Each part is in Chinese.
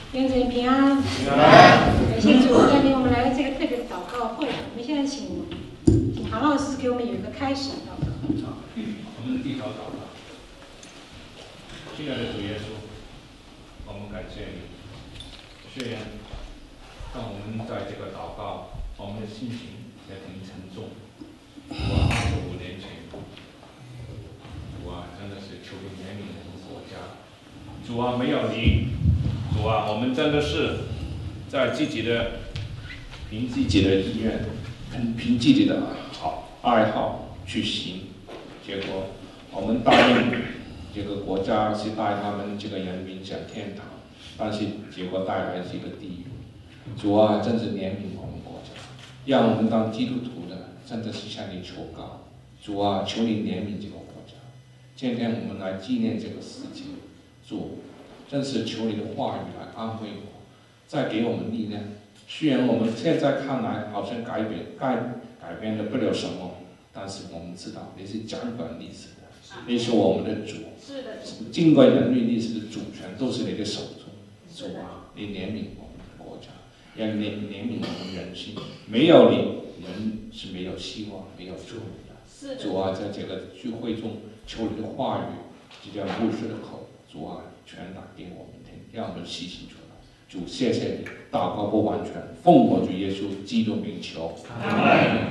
愿主平安。 平安。 感谢主带领我们来到这个特别的祷告会。我们现在请韩老师给我们有一个开始祷告。 我们低头祷告。亲爱的主耶稣，我们感谢你。虽然当我们在这个祷告，我们的心情也挺沉重。25年前，主啊，真的是求你怜悯我们国家。主啊，没有你，主啊，我们真的是在凭自己的意愿，凭自己的爱好去行，结果我们答应这个国家是带他们这个人民上天堂，但是结果带来是一个地狱。主啊，真是怜悯我们国家，让我们当基督徒的真的是向你求告。主啊，求你怜悯这个国家。今天我们来纪念这个事情，主，真是求你的话语来安慰我，再给我们力量。虽然我们现在看来好像改变了不了什么，但是我们知道你是掌管历史的，你是我们的主。 是的。 尽管人类历史的主权都是你的手中，主啊，你怜悯我们的国家，让你怜悯我们人心。没有你，人是没有希望、没有出路的。主啊，在这个聚会中，求你的话语，就像牧师的口，主啊，传达给我们听，让我们细细出来。主，谢谢你，祷告不完全，奉我主耶稣基督名求。 阿门。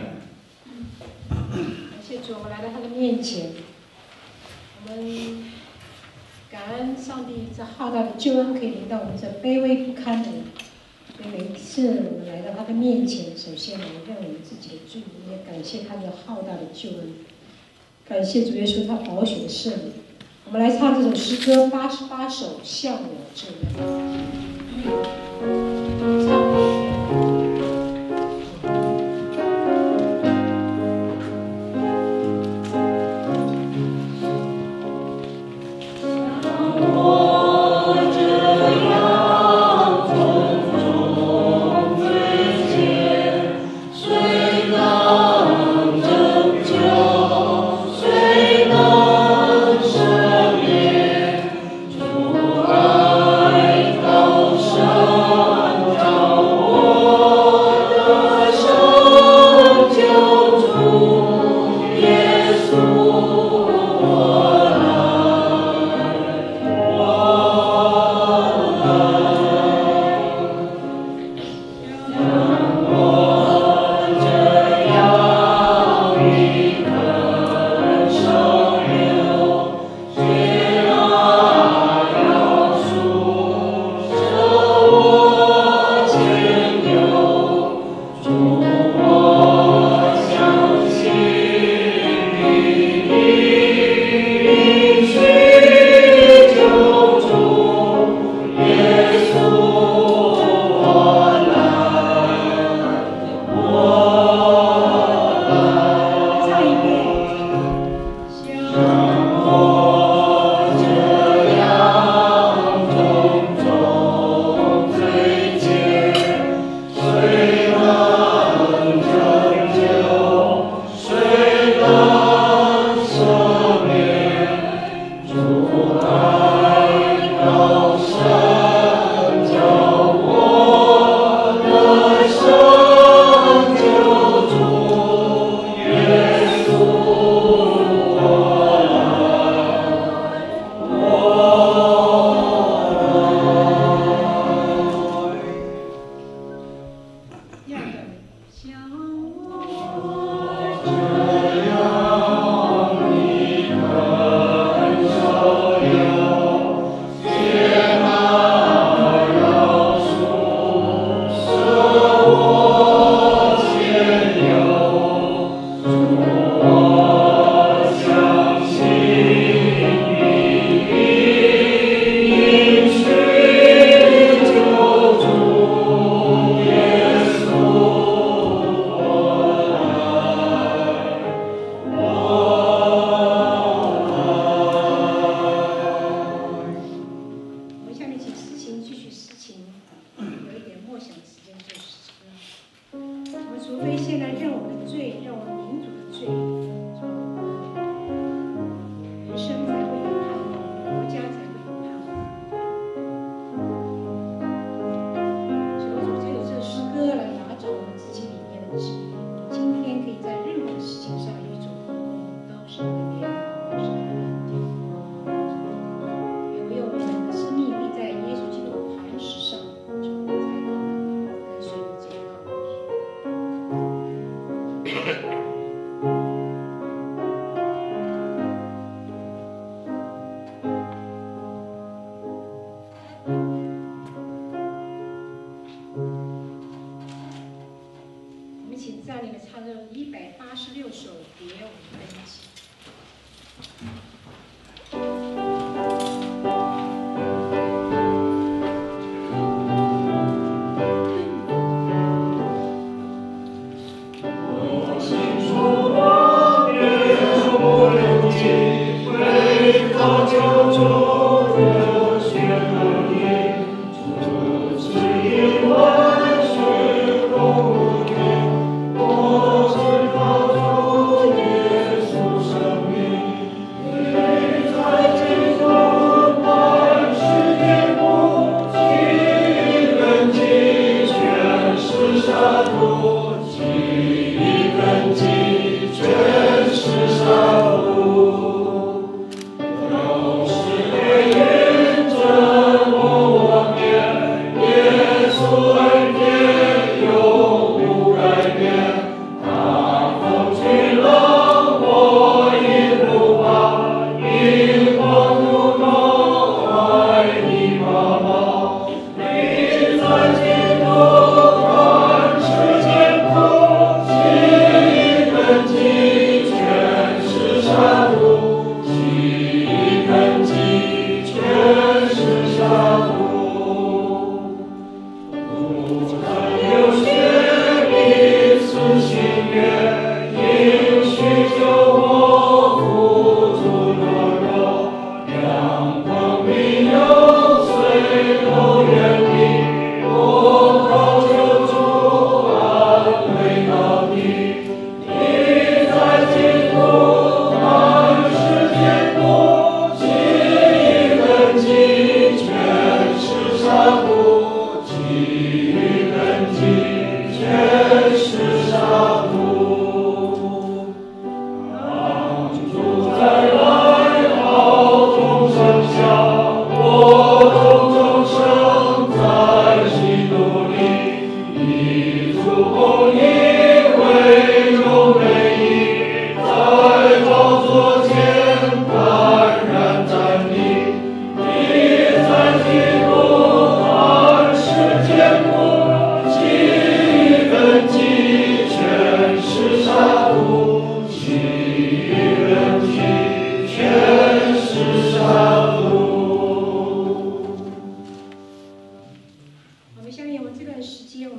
感谢主，我们来到他的面前，我们感恩上帝这浩大的救恩可以临到我们这卑微不堪的人。所以每一次我们来到他的面前，首先我们认我们自己的罪，也感谢他的浩大的救恩，感谢主耶稣他宝血的圣灵。我们来唱这首诗歌88首，像我这样。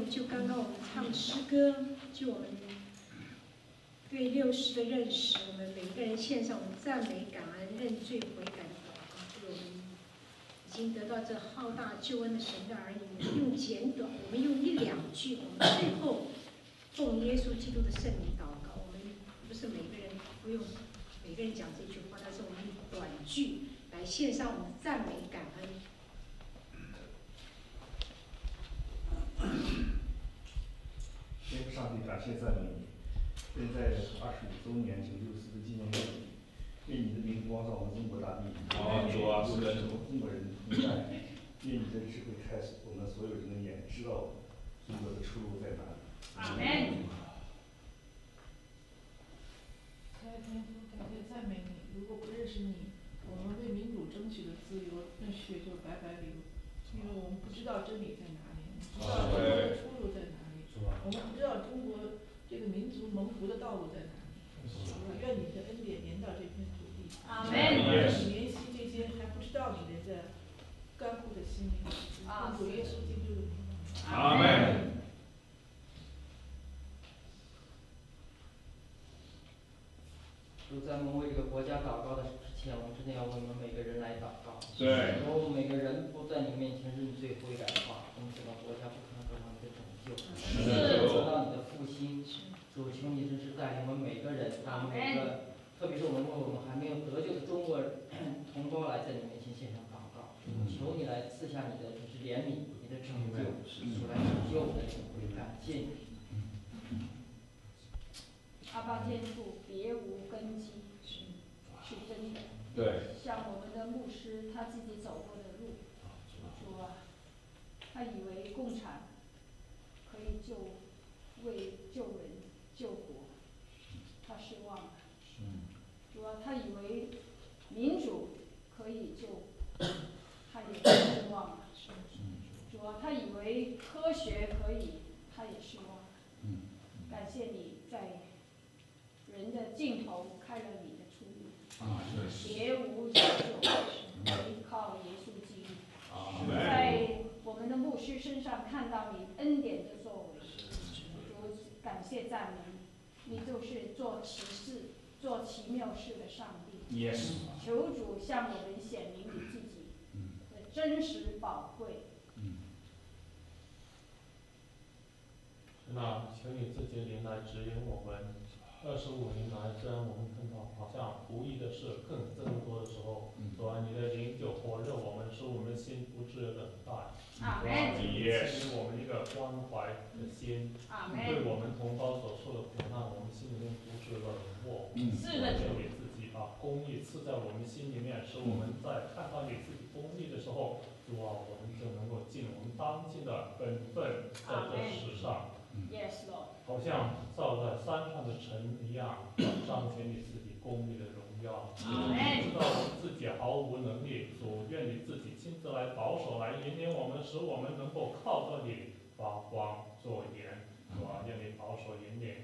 就刚刚我们唱诗歌，就我们对60的认识，我们每个人献上我们赞美、感恩、认罪悔改的祷告，对我们已经得到这浩大救恩的神的儿女，我们用简短，我们用1、2句，我们最后奉耶稣基督的圣名祷告。我们不是每个人不用每个人讲这句话，但是我们用短句来献上我们的赞美、感恩。 天父上帝，感谢赞美你。现在25周年拯救世界纪念日，愿你的名光照我们中国大地， 主啊，是的， 中国人同在。愿你的智慧开始我们所有人的眼，知道中国的出路在哪里。 阿门。 天父，感谢赞美你。如果不认识你，我们为民主争取的自由，那血就白白流，因为我们不知道真理在哪里，不知道中国的出路在哪里，我们不知道中国这个民族蒙福的道路在哪里。愿你的恩典临到这片土地， 阿门。 怜惜这些还不知道你人的干枯的心灵，奉主耶稣基督的名。 阿门。 主，在我们为这个国家祷告的之前，我们真的要为我们每个人来祷告。 对。 如果我们每个人不在你面前认罪悔改的话，我们这个国家不可能得到你的拯救，得到你的复兴。主，求你真是带领我们每个人，让我们每个，特别是我们为我们还没有得救的中国同胞来在你面前献上祷告。求你来赐下你的就是怜悯，你的拯救，主来拯救我们的领会，感谢你。 阿爸天父，别无根基，是真的。 对。 像我们的牧师他自己走过的路，主啊，他以为共产可以为救人救国，他失望了。主啊，他以为民主可以救，他也失望了。主啊，他以为科学可以，他也失望了。感谢你在人的尽头开了你的出路，别无拯救，唯靠耶稣基督。在我们的牧师身上看到你恩典的作为，主感谢赞美你，就是做奇事、做奇妙事的上帝。 Yes。 求主向我们显明你自己的真实宝贵。 那请你自己灵来指引我们。25年来，虽然我们看到好像不义的事更增多的时候，主啊，你的灵就火热我们，使我们心不致冷淡。 阿门。 赐给我们一个关怀的心。 阿门。 对我们同胞所受的苦难，我们心里面不致冷漠。 是的， 求你自己把公义赐在我们心里面，使我们在看到你自己公义的时候，主啊，我们就能够尽我们当尽的本分，在这世上。 Yes, Lord。 好像照在山上的尘一样，彰显你自己公义的荣耀。知道我们自己毫无能力，主愿你自己亲自来保守，来引领我们，使我们能够靠着你发光作盐。主啊，愿你保守引领。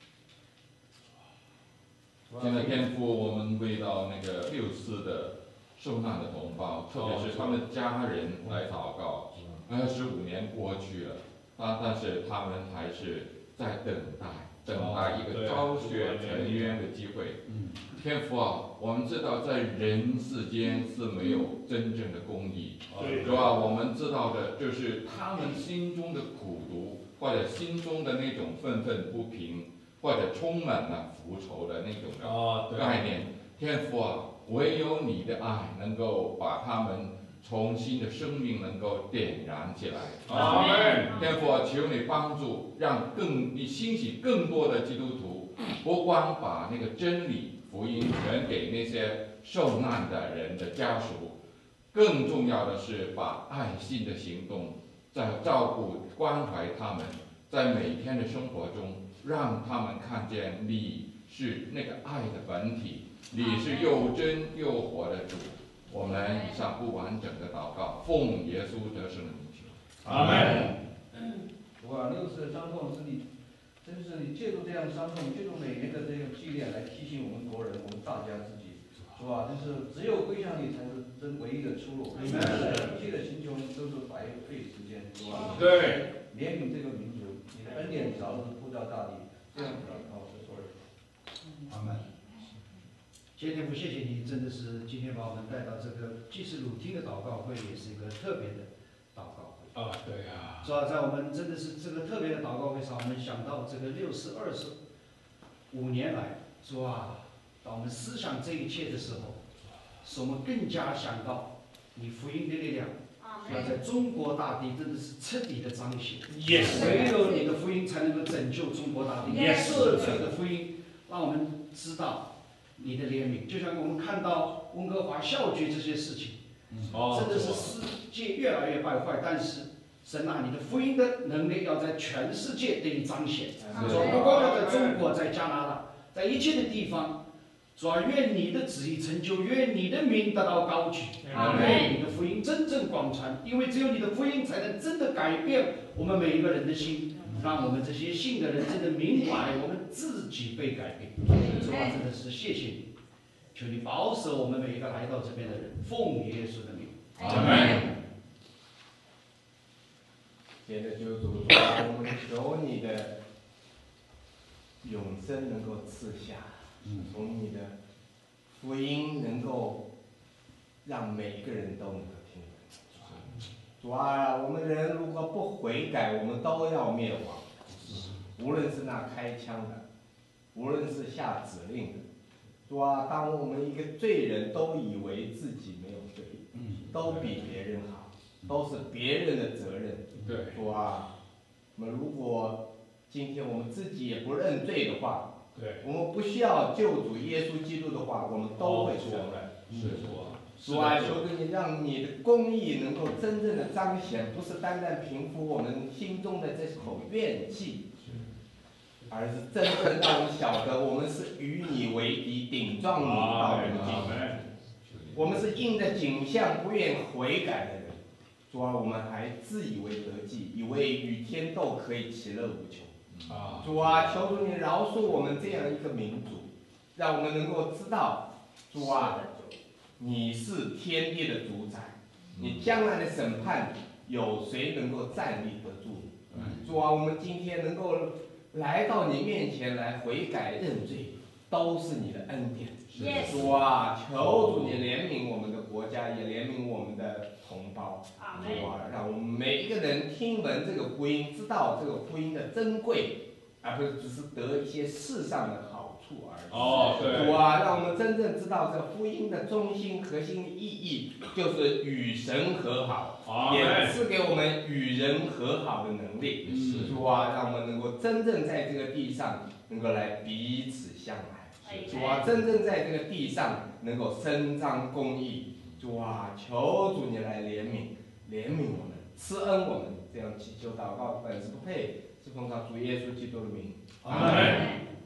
现在天父，我们为到那个64的受难的同胞，特别是他们家人来祷告。25年过去了。但是他们还是在等待一个昭雪沉冤的机会。天父啊，我们知道在人世间是没有真正的公义，是吧？我们知道的就是他们心中的苦毒，或者心中的那种愤愤不平，或者充满了复仇的那种的概念。天父啊，唯有你的爱能够把他们重新的生命能够点燃起来。 阿门。 天父，求你帮助，让你兴起更多的基督徒，不光把那个真理福音传给那些受难的人的家属，更重要的是把爱心的行动，在照顾关怀他们，在每天的生活中，让他们看见你是那个爱的本体，你是又真又活的主。我们以上不完整的祷告，奉耶稣得胜的名求。 阿门。 哇，60的伤痛是你，真是你借助这样的伤痛，借助每年的这个纪念来提醒我们国人，我们大家自己，是吧？就是只有归向你才是真唯一的出路。一切的寻求都是白费时间，是吧？ 对。 怜悯这个民族， 恩典早日铺到大地。这样祷告是所有。 阿门。天父，谢谢你，真的是今天把我们带到这个既是鲁汀的祷告会，也是一个特别的祷告会。 对啊。 主要在我们真的是这个特别的祷告会上，我们想到这个65年来，主啊，当我们思想这一切的时候，使我们更加想到你福音的力量，要在中国大地真的是彻底的彰显。唯有你的福音才能够拯救中国大地。赦罪的福音，让我们知道你的怜悯。就像我们看到温哥华校区这些事情，真的是世界越来越败坏，但是神啊，你的福音的能力要在全世界得以彰显。主，不光要在中国，在加拿大，在一切的地方，主啊，愿你的旨意成就，愿你的名得到高举，愿你的福音真正广传，因为只有你的福音才能真的改变我们每一个人的心，让我们这些信的人真的明白我们自己被改变。主啊，真的是谢谢你，求你保守我们每一个来到这边的人，奉耶稣的名。 阿门。 接着就主啊，我们求你的永生能够赐下，从你的福音能够让每一个人都能够听闻。主啊，我们人如果不悔改，我们都要灭亡。无论是那开枪的，无论是下指令的，主啊，当我们一个罪人都以为自己没有罪，都比别人好，都是别人的责任。 对， 主啊，我们如果今天我们自己也不认罪的话， 对， 我们不需要救主耶稣基督的话，我们都会承认。主啊，求着你让你的公义能够真正的彰显，不是单单平复我们心中的这口怨气，而是真正让我们晓得我们是与你为敌，顶撞你到人间。我们是应着景象不愿悔改的人。主啊，我们还自以为得计，以为与天斗可以其乐无穷。主啊，求主你饶恕我们这样一个民族，让我们能够知道，主啊，你是天地的主宰，你将来的审判有谁能够站立得住？主啊，我们今天能够来到你面前来悔改认罪，都是你的恩典。主啊，求主你怜悯我们的国家，也怜悯我们的同胞。主啊，让我们每一个人听闻这个福音，知道这个福音的珍贵，而不是只是得一些世上的好处而已。主啊，让我们真正知道这福音的中心核心意义，就是与神和好，也赐给我们与人和好的能力。主啊，让我们能够真正在这个地上能够来彼此相爱。主啊，真正在这个地上能够伸张公义。主啊，求主你来怜悯我们，赐恩我们，这样祈求祷告，本是不配，是奉靠主耶稣基督的名。 阿门。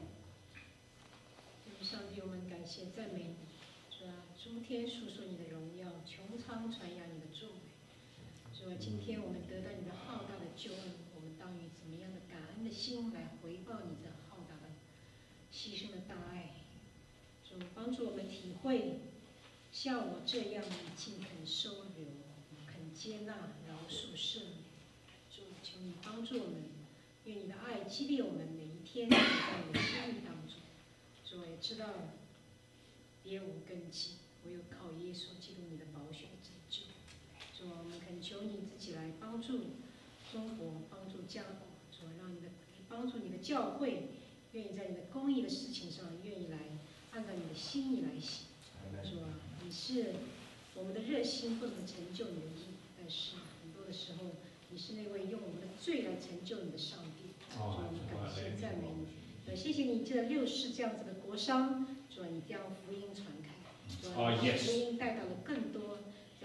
上帝，我们感谢赞美你，主啊，诸天述说你的荣耀，穹苍传扬你的作为。主啊，今天我们得到你的浩大的救恩，我们当以怎么样的感恩的心来回报你这浩大的牺牲的大爱。主，帮助我们体会，像我这样你尽肯收留，肯接纳、饶恕、赦免。主，求你帮助我们，愿你的爱激励我们每一天走在你的心意当中。主，我也知道别无根基，唯有靠耶稣基督你的宝血的拯救。主，我们恳求你自己来帮助中国，帮助家国。主，让你的帮助你的教会，愿意在你的公义的事情上，愿意来按照你的心意来行。主啊，你是我们的热心不能成就你的义，但是很多的时候，你是那位用我们的罪来成就你的上帝。主，我们感谢赞美你。谢谢你这六世这样子的国商，主啊，你将福音传开，主啊，把福音带到了更多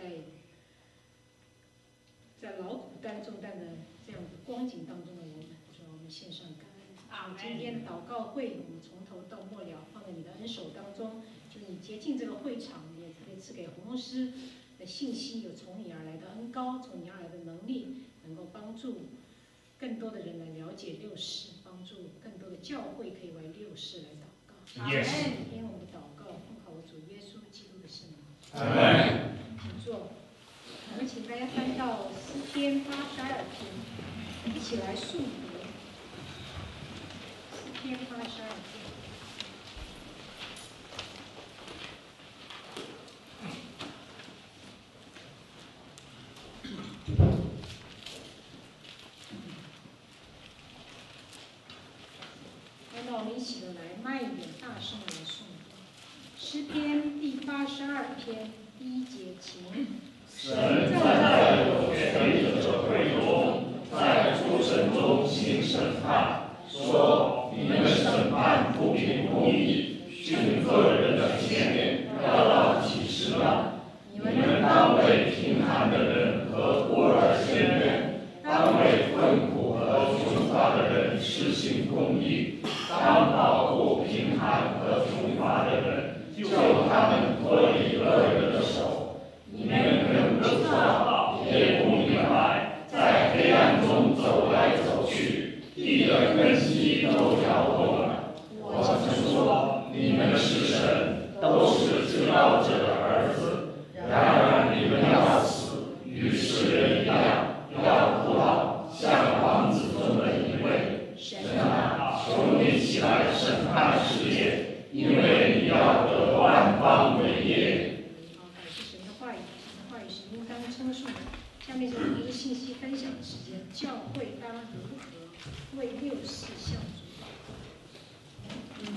在劳苦担重担的这样的光景当中的我们。主啊，我们献上感恩。今天的祷告会，我们从头到末了放在你的恩手当中，就你洁净这个会场，也特别赐给洪牧师的信息，有从你而来的恩膏，从你而来的能力，能够帮助更多的人来了解六世，帮助更多的教会可以为六世来祷告。听我们的祷告，奉靠我主耶稣基督的圣名。请坐。我们请大家翻到诗篇82篇，一起来诵读。 篇82篇。那我们一起的来慢一点，大声来诵。诗篇第82篇第1节，请。 神站在有权力者会中，在诸神中行审判，说：你们审判不平不义，寻个人的前面，要到几时呢？你们当为贫寒的人和孤儿伸冤，当为困苦和穷乏的人施行公义，当保护贫寒和穷乏的人，救他们脱离恶人的手。你们仍不知道，也不明白，在黑暗中走来走去，地的根基都摇动了。我曾说，你们是神，都是知道者的儿子。然而你们要死，与世人一样，要哭闹，像王子中的一位。神啊，求你起来审判世界，因为你要得万邦为业。 下面就是一个信息分享的时间，教会当如何为6世向主？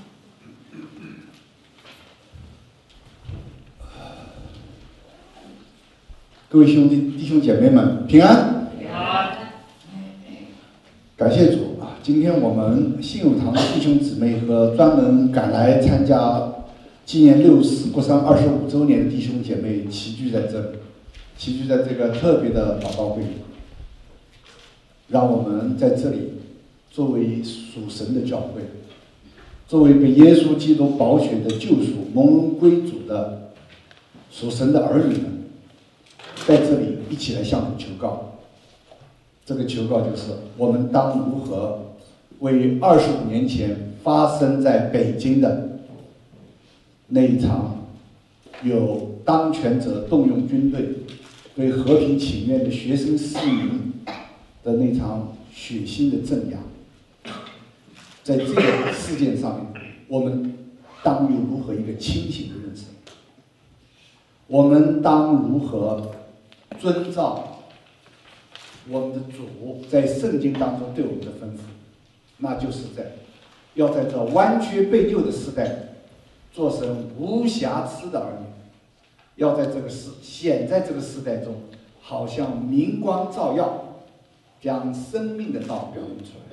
各位弟兄姐妹们，平安！ 平安！ 感谢主啊！今天我们信友堂的弟兄姊妹和专门赶来参加纪念6世国殇25周年的弟兄姐妹齐聚在这里。齐聚在这个特别的祷告会里，让我们在这里作为属神的教会，作为被耶稣基督宝血的救赎、蒙恩归主的属神的儿女们，在这里一起来向主求告。这个求告就是：我们当如何为25年前发生在北京的那一场有当权者动用军队对和平请愿的学生市民的那场血腥的镇压，在这个事件上面，我们当有如何一个清醒的认识？我们当如何遵照我们的主在圣经当中对我们的吩咐？那就是要在这弯曲背扭的时代，做成无瑕疵的儿女。要在显在这个时代中，好像明光照耀，将生命的道表明出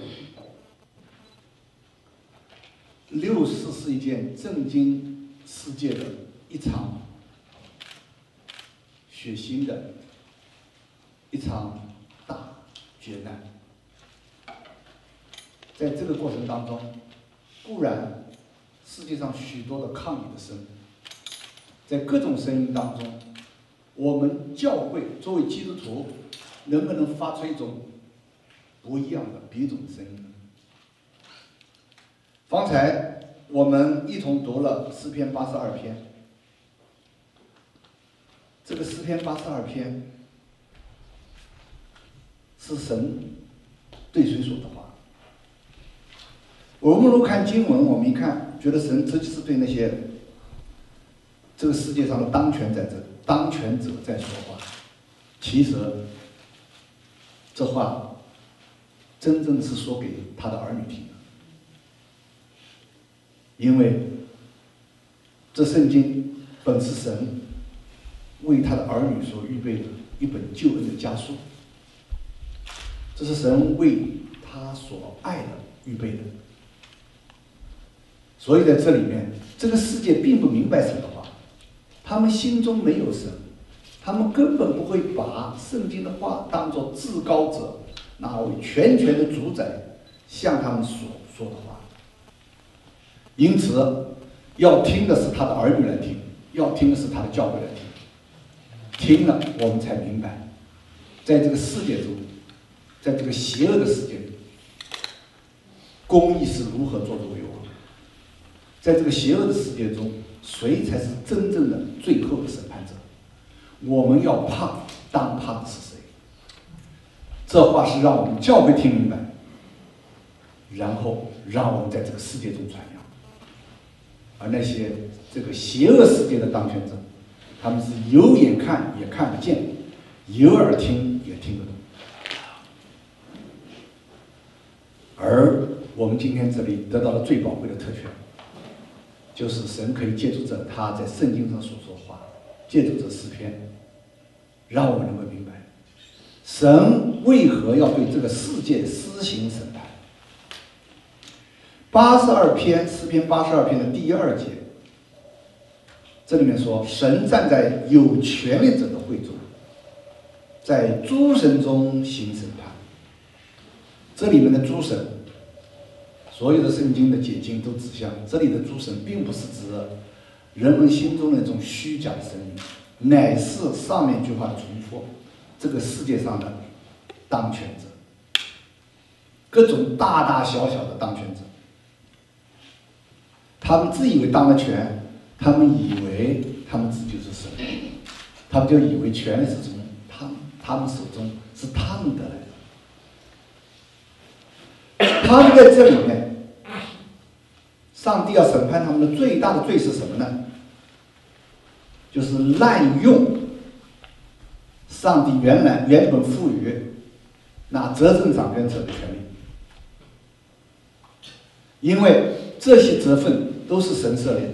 来。6世是一件震惊世界的一场血腥的一场大劫难。在这个过程当中，固然世界上许多的抗议的声音，在各种声音当中，我们教会作为基督徒，能不能发出一种不一样的别种的声音呢？方才我们一同读了诗篇82篇，这个诗篇82篇是神对谁说的话？我们如果看经文，我们一看，觉得神这就是对那些这个世界上的当权者在说话。其实这话真正是说给他的儿女听的，因为这圣经本是神为他的儿女所预备的一本救恩的家书，这是神为他所爱的预备的。所以在这里面，这个世界并不明白神的话，他们心中没有神，他们根本不会把圣经的话当作至高者那位全权的主宰向他们所说的话。因此要听的是他的儿女来听，要听的是他的教会来听，听了我们才明白，在这个世界中，在这个邪恶的世界里，公义是如何做主为王。在这个邪恶的世界中，谁才是真正的最后的审判者？我们要怕，当怕的是谁？这话是让我们教会听明白， 然后让我们在这个世界中传扬。而那些这个邪恶世界的当权者，他们是有眼看也看不见，有耳听也听不懂。而我们今天这里得到了最宝贵的特权，就是神可以借助着他在圣经上所说的话，借助这诗篇，让我们能够明白，神为何要对这个世界施行审判。82篇诗篇82篇的第2节，这里面说，神站在有权力者的会中，在诸神中行审判。这里面的诸神，所有的圣经的解经都指向，这里的诸神并不是指人们心中的那种虚假的神明，乃是上面一句话的重复，这个世界上的当权者，各种大大小小的当权者，他们自以为当了权，他们以为他们自己就是神，他们就以为权力是从他们手中是他们得来的。他们在这里面，上帝要审判他们的最大的罪是什么呢？就是滥用上帝原本赋予那执政掌权者的权利，因为这些责分都是神设立的，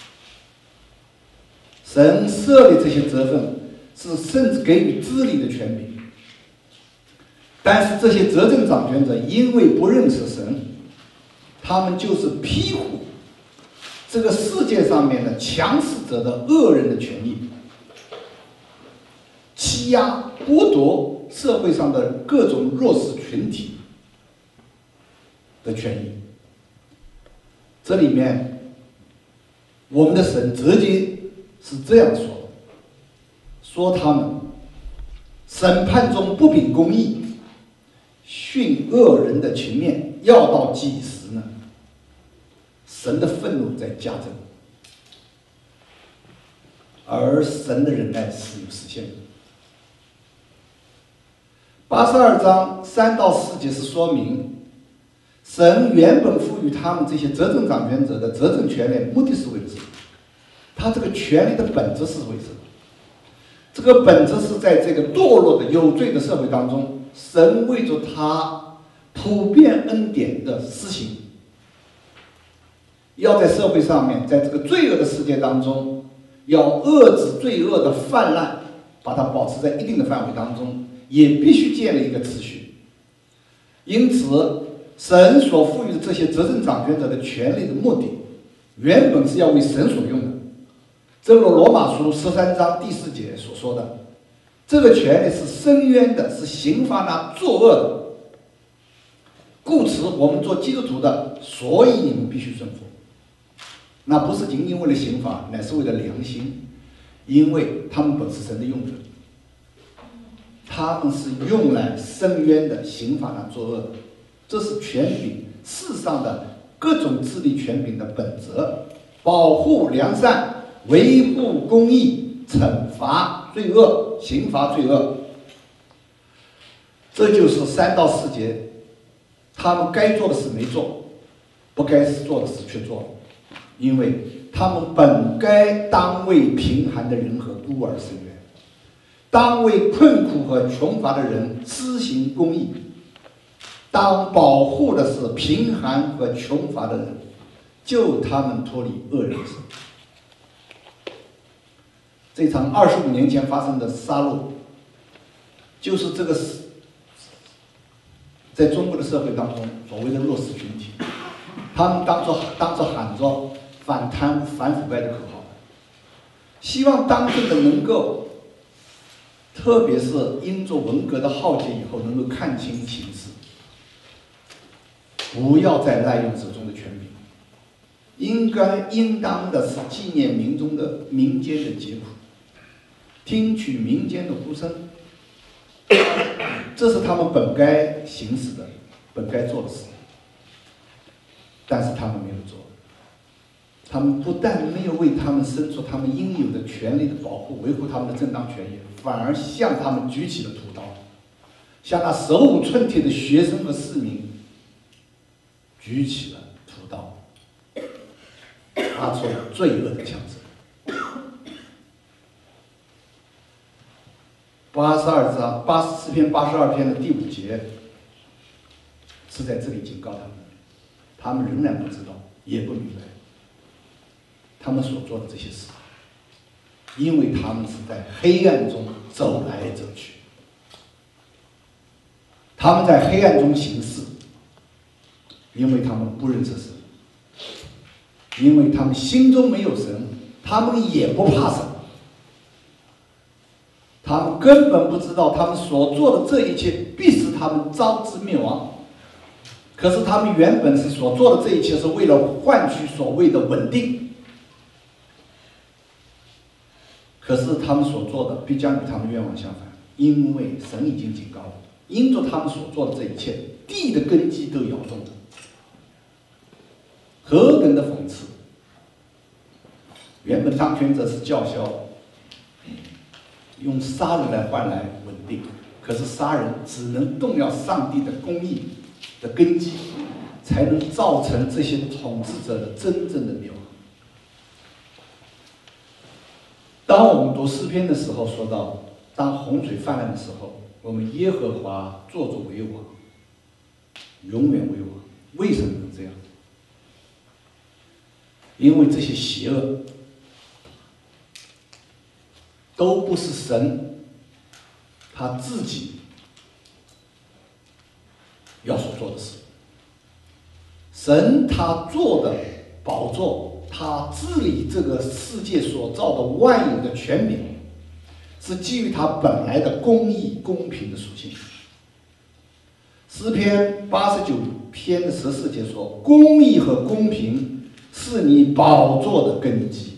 神设立这些责分是甚至给予治理的权柄。但是这些执政掌权者因为不认识神，他们就是庇护这个世界上面的强势者的恶人的权利，欺压剥夺社会上的各种弱势群体的权益。这里面我们的神直接是这样说的，说他们审判中不秉公义，训恶人的情面，要到几时呢？神的愤怒在加增，而神的忍耐是有实现的。82章3到4节是说明，神原本赋予他们这些执政掌权者的执政权利，目的是为了什么？他这个权利的本质是为什么？这个本质是在这个堕落的有罪的社会当中，神为着他普遍恩典的施行，要在社会上面，在这个罪恶的世界当中，要遏制罪恶的泛滥，把它保持在一定的范围当中，也必须建立一个秩序。因此，神所赋予的这些执政掌权者的权利的目的，原本是要为神所用的。正如罗马书13章第4节所说的，这个权利是伸冤的，是刑罚那作恶的。故此，我们做基督徒的，所以你们必须顺服。那不是仅仅为了刑罚，乃是为了良心，因为他们本是神的用人，他们是用来伸冤的，刑罚那作恶的。这是权柄世上的各种治理权柄的本质，保护良善，维护公义，惩罚罪恶，刑罚罪恶。这就是3到4节，他们该做的事没做，不该做的事却做了，因为他们本该当为贫寒的人和孤儿伸冤，当为困苦和穷乏的人施行公义，当保护的是贫寒和穷乏的人，救他们脱离恶人手。这场25年前发生的杀戮，就是这个在中国的社会当中所谓的弱势群体，他们当着喊着反贪污、反腐败的口号，希望当政的能够，特别是因着文革的浩劫以后，能够看清形势，不要再滥用手中的权柄，应当的是纪念民间的疾苦，听取民间的呼声，这是他们本该行使的、本该做的事。但是他们没有做，他们不但没有为他们伸出他们应有的权利的保护、维护他们的正当权益，反而向他们举起了屠刀，向那手无寸铁的学生和市民举起了屠刀，发出了罪恶的枪声。诗篇82篇的第5节是在这里警告他们，他们仍然不知道，也不明白他们所做的这些事，因为他们是在黑暗中走来走去，他们在黑暗中行事，因为他们不认识神，因为他们心中没有神，他们也不怕神，他们根本不知道他们所做的这一切必使他们招致灭亡。可是他们原本是所做的这一切是为了换取所谓的稳定，可是他们所做的必将与他们愿望相反，因为神已经警告了，因着他们所做的这一切，地的根基都摇动了。何等的讽刺！原本当权者是叫嚣用杀人来换来稳定，可是杀人只能动摇上帝的公义的根基，才能造成这些统治者的真正的灭亡。当我们读诗篇的时候说到，当洪水泛滥的时候，我们耶和华坐着为王，永远为王。为什么能这样？因为这些邪恶都不是神他自己要所做的事。神他做的宝座，他治理这个世界所造的万有的权柄，是基于他本来的公义公平的属性。诗篇89篇的14节说，公义和公平是你宝座的根基。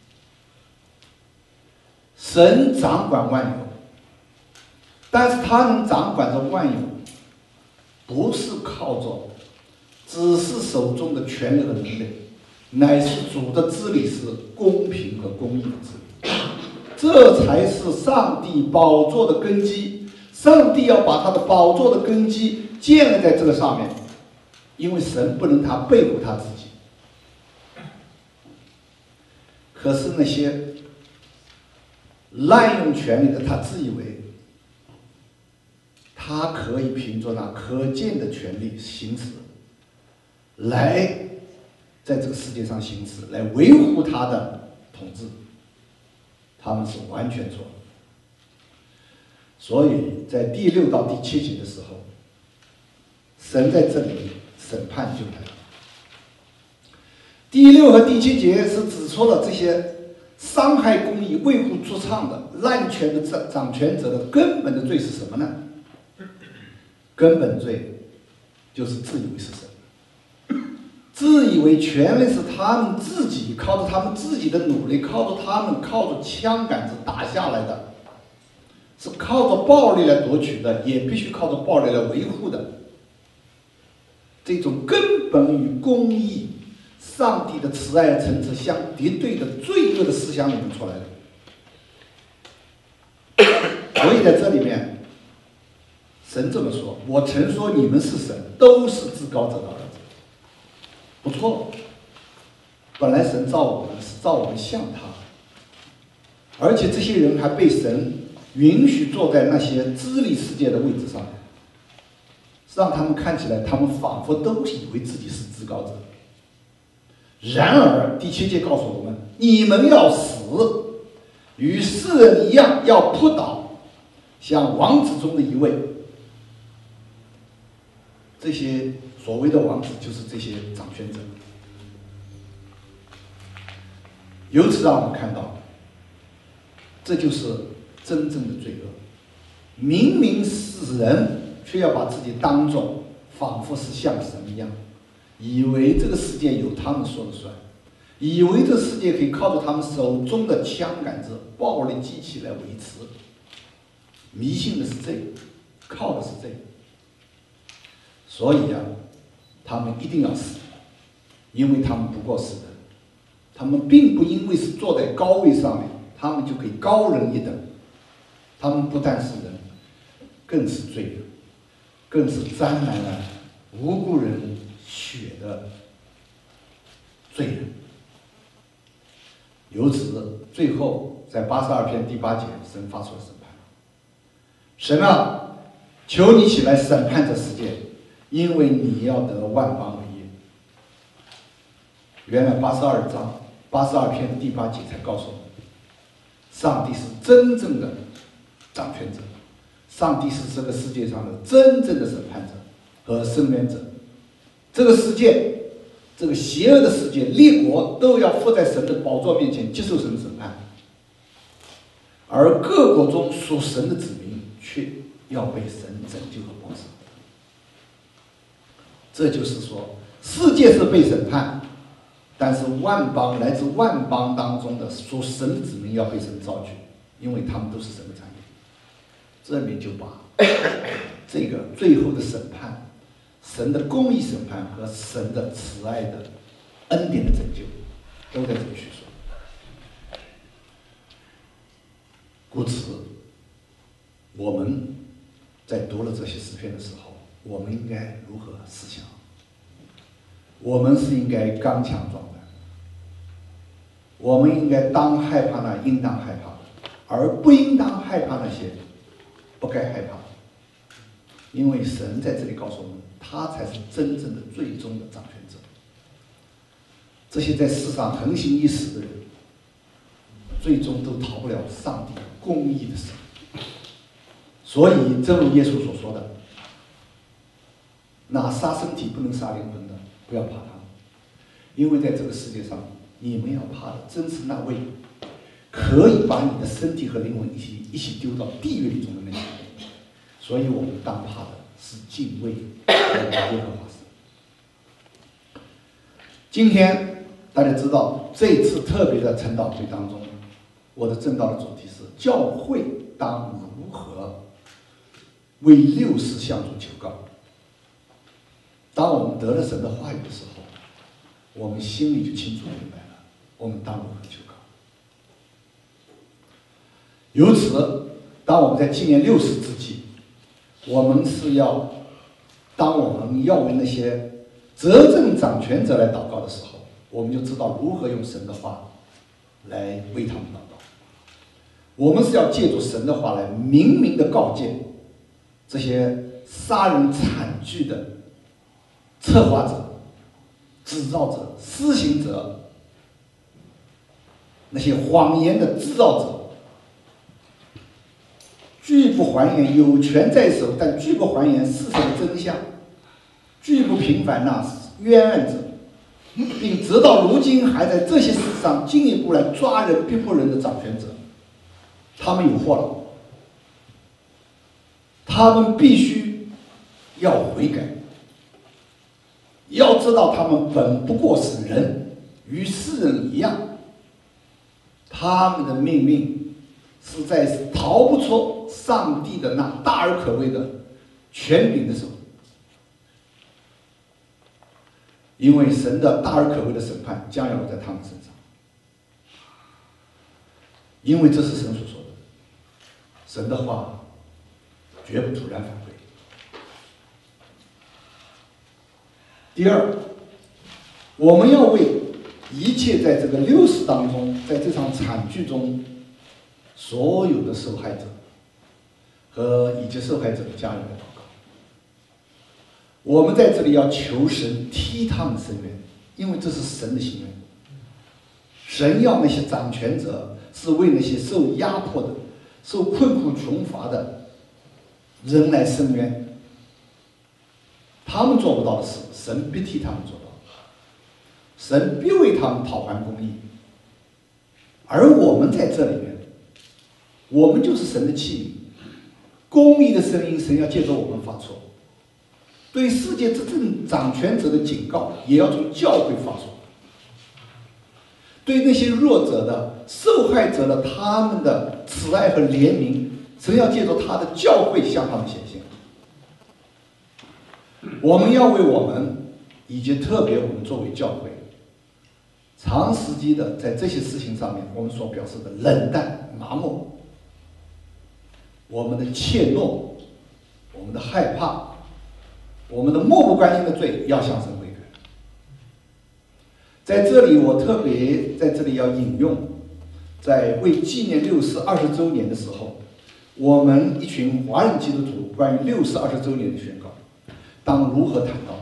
神掌管万有，但是他能掌管着万有，不是靠着只是手中的权力和能力，乃是主的治理是公平和公义的治理，这才是上帝宝座的根基。上帝要把他的宝座的根基建立在这个上面，因为神不能他背负他自己。可是那些滥用权力的，他自以为他可以凭着那可见的权力行使，来在这个世界上行使，来维护他的统治，他们是完全错的。所以在第6到第7节的时候，神在这里审判就来了。第6和第7节是指出了这些伤害公义、为虎作伥的滥权的掌权者的根本的罪是什么呢？根本罪就是自以为是神，自以为权力是他们自己靠着他们自己的努力，靠着枪杆子打下来的，是靠着暴力来夺取的，也必须靠着暴力来维护的。这种根本与公义、上帝的慈爱和诚实相敌对的罪恶的思想里面出来的。所以在这里面，神这么说：我曾说你们是神，都是至高者的儿子。不错，本来神造我们是造我们像他，而且这些人还被神允许坐在那些治理世界的位置上，让他们看起来他们仿佛都以为自己是至高者。然而第7节告诉我们，你们要死，与世人一样，要扑倒，像王子中的一位。这些所谓的王子就是这些掌权者。由此让我们看到，这就是真正的罪恶。明明是人，却要把自己当作仿佛是像神一样，以为这个世界由他们说了算，以为这个世界可以靠着他们手中的枪杆子、暴力机器来维持。迷信的是这个，靠的是这个。所以他们一定要死，因为他们不过是人，他们并不因为是坐在高位上面，他们就可以高人一等。他们不但是人，更是罪人，更是沾满了无辜人血的罪人。由此，最后在82篇第8节，神发出了审判。神啊，求你起来审判这世界，因为你要得万邦为业。原来82篇第8节才告诉我们，上帝是真正的掌权者，上帝是这个世界上的真正的审判者和伸冤者。这个世界，这个邪恶的世界，列国都要伏在神的宝座面前接受神的审判，而各国中属神的子民却要被神拯救和保守。这就是说，世界是被审判，但是来自万邦当中的属神的子民要被神召去，因为他们都是神的产业。这里就把这个最后的审判，神的公义审判和神的慈爱的恩典的拯救，都在这里叙述。故此，我们在读了这些诗篇的时候，我们应该如何思想？我们是应该刚强壮胆，我们应该当害怕那应当害怕的，而不应当害怕那些不该害怕的。因为神在这里告诉我们，他才是真正的最终的掌权者。这些在世上横行一时的人，最终都逃不了上帝公义的审。所以正如耶稣所说的，那杀身体不能杀灵魂的，不要怕他们，因为在这个世界上，你们要怕的真是那位可以把你的身体和灵魂一起丢到地狱里中的那些人。所以我们当怕的是敬畏耶和华神。今天大家知道，这一次特别的晨祷会当中，我的正道的主题是教会当如何为六世向主求告。当我们得了神的话语的时候，我们心里就清楚明白了，我们当如何求告。由此，当我们在纪念六世之际，当我们要为那些责政掌权者来祷告的时候，我们就知道如何用神的话来为他们祷告。我们是要借助神的话来明明的告诫这些杀人惨剧的策划者、制造者、施行者，那些谎言的制造者，拒不还原有权在手但拒不还原事实的真相，拒不平反那冤案者，并直到如今还在这些事上进一步来抓人逼迫人的掌权者，他们有祸了。他们必须要悔改，要知道他们本不过是人，与世人一样，他们的命运实在是逃不出上帝的那大而可畏的权柄的手，因为神的大而可畏的审判将要落在他们身上，因为这是神所说的，神的话绝不突然返回。第二，我们要为一切在这个六世当中，在这场惨剧中所有的受害者和以及受害者的家人的祷告。我们在这里要求神替他们伸冤，因为这是神的心愿。神要那些掌权者是为那些受压迫的、受困苦穷乏的人来伸冤，他们做不到的事，神必替他们做到，神必为他们讨还公义。而我们在这里面，我们就是神的器皿，公义的声音，神要借着我们发出。对世界执政掌权者的警告，也要从教会发出。对那些弱者的、受害者的，他们的慈爱和怜悯，神要借着他的教会向他们显现。我们要为我们，以及特别我们作为教会，长时期的在这些事情上面，我们所表示的冷淡、麻木，我们的怯懦，我们的害怕，我们的漠不关心的罪，要向神悔改。 在这里，我特别在这里要引用，在为纪念六四20周年的时候，我们一群华人基督徒关于六四20周年的宣告，当如何谈到？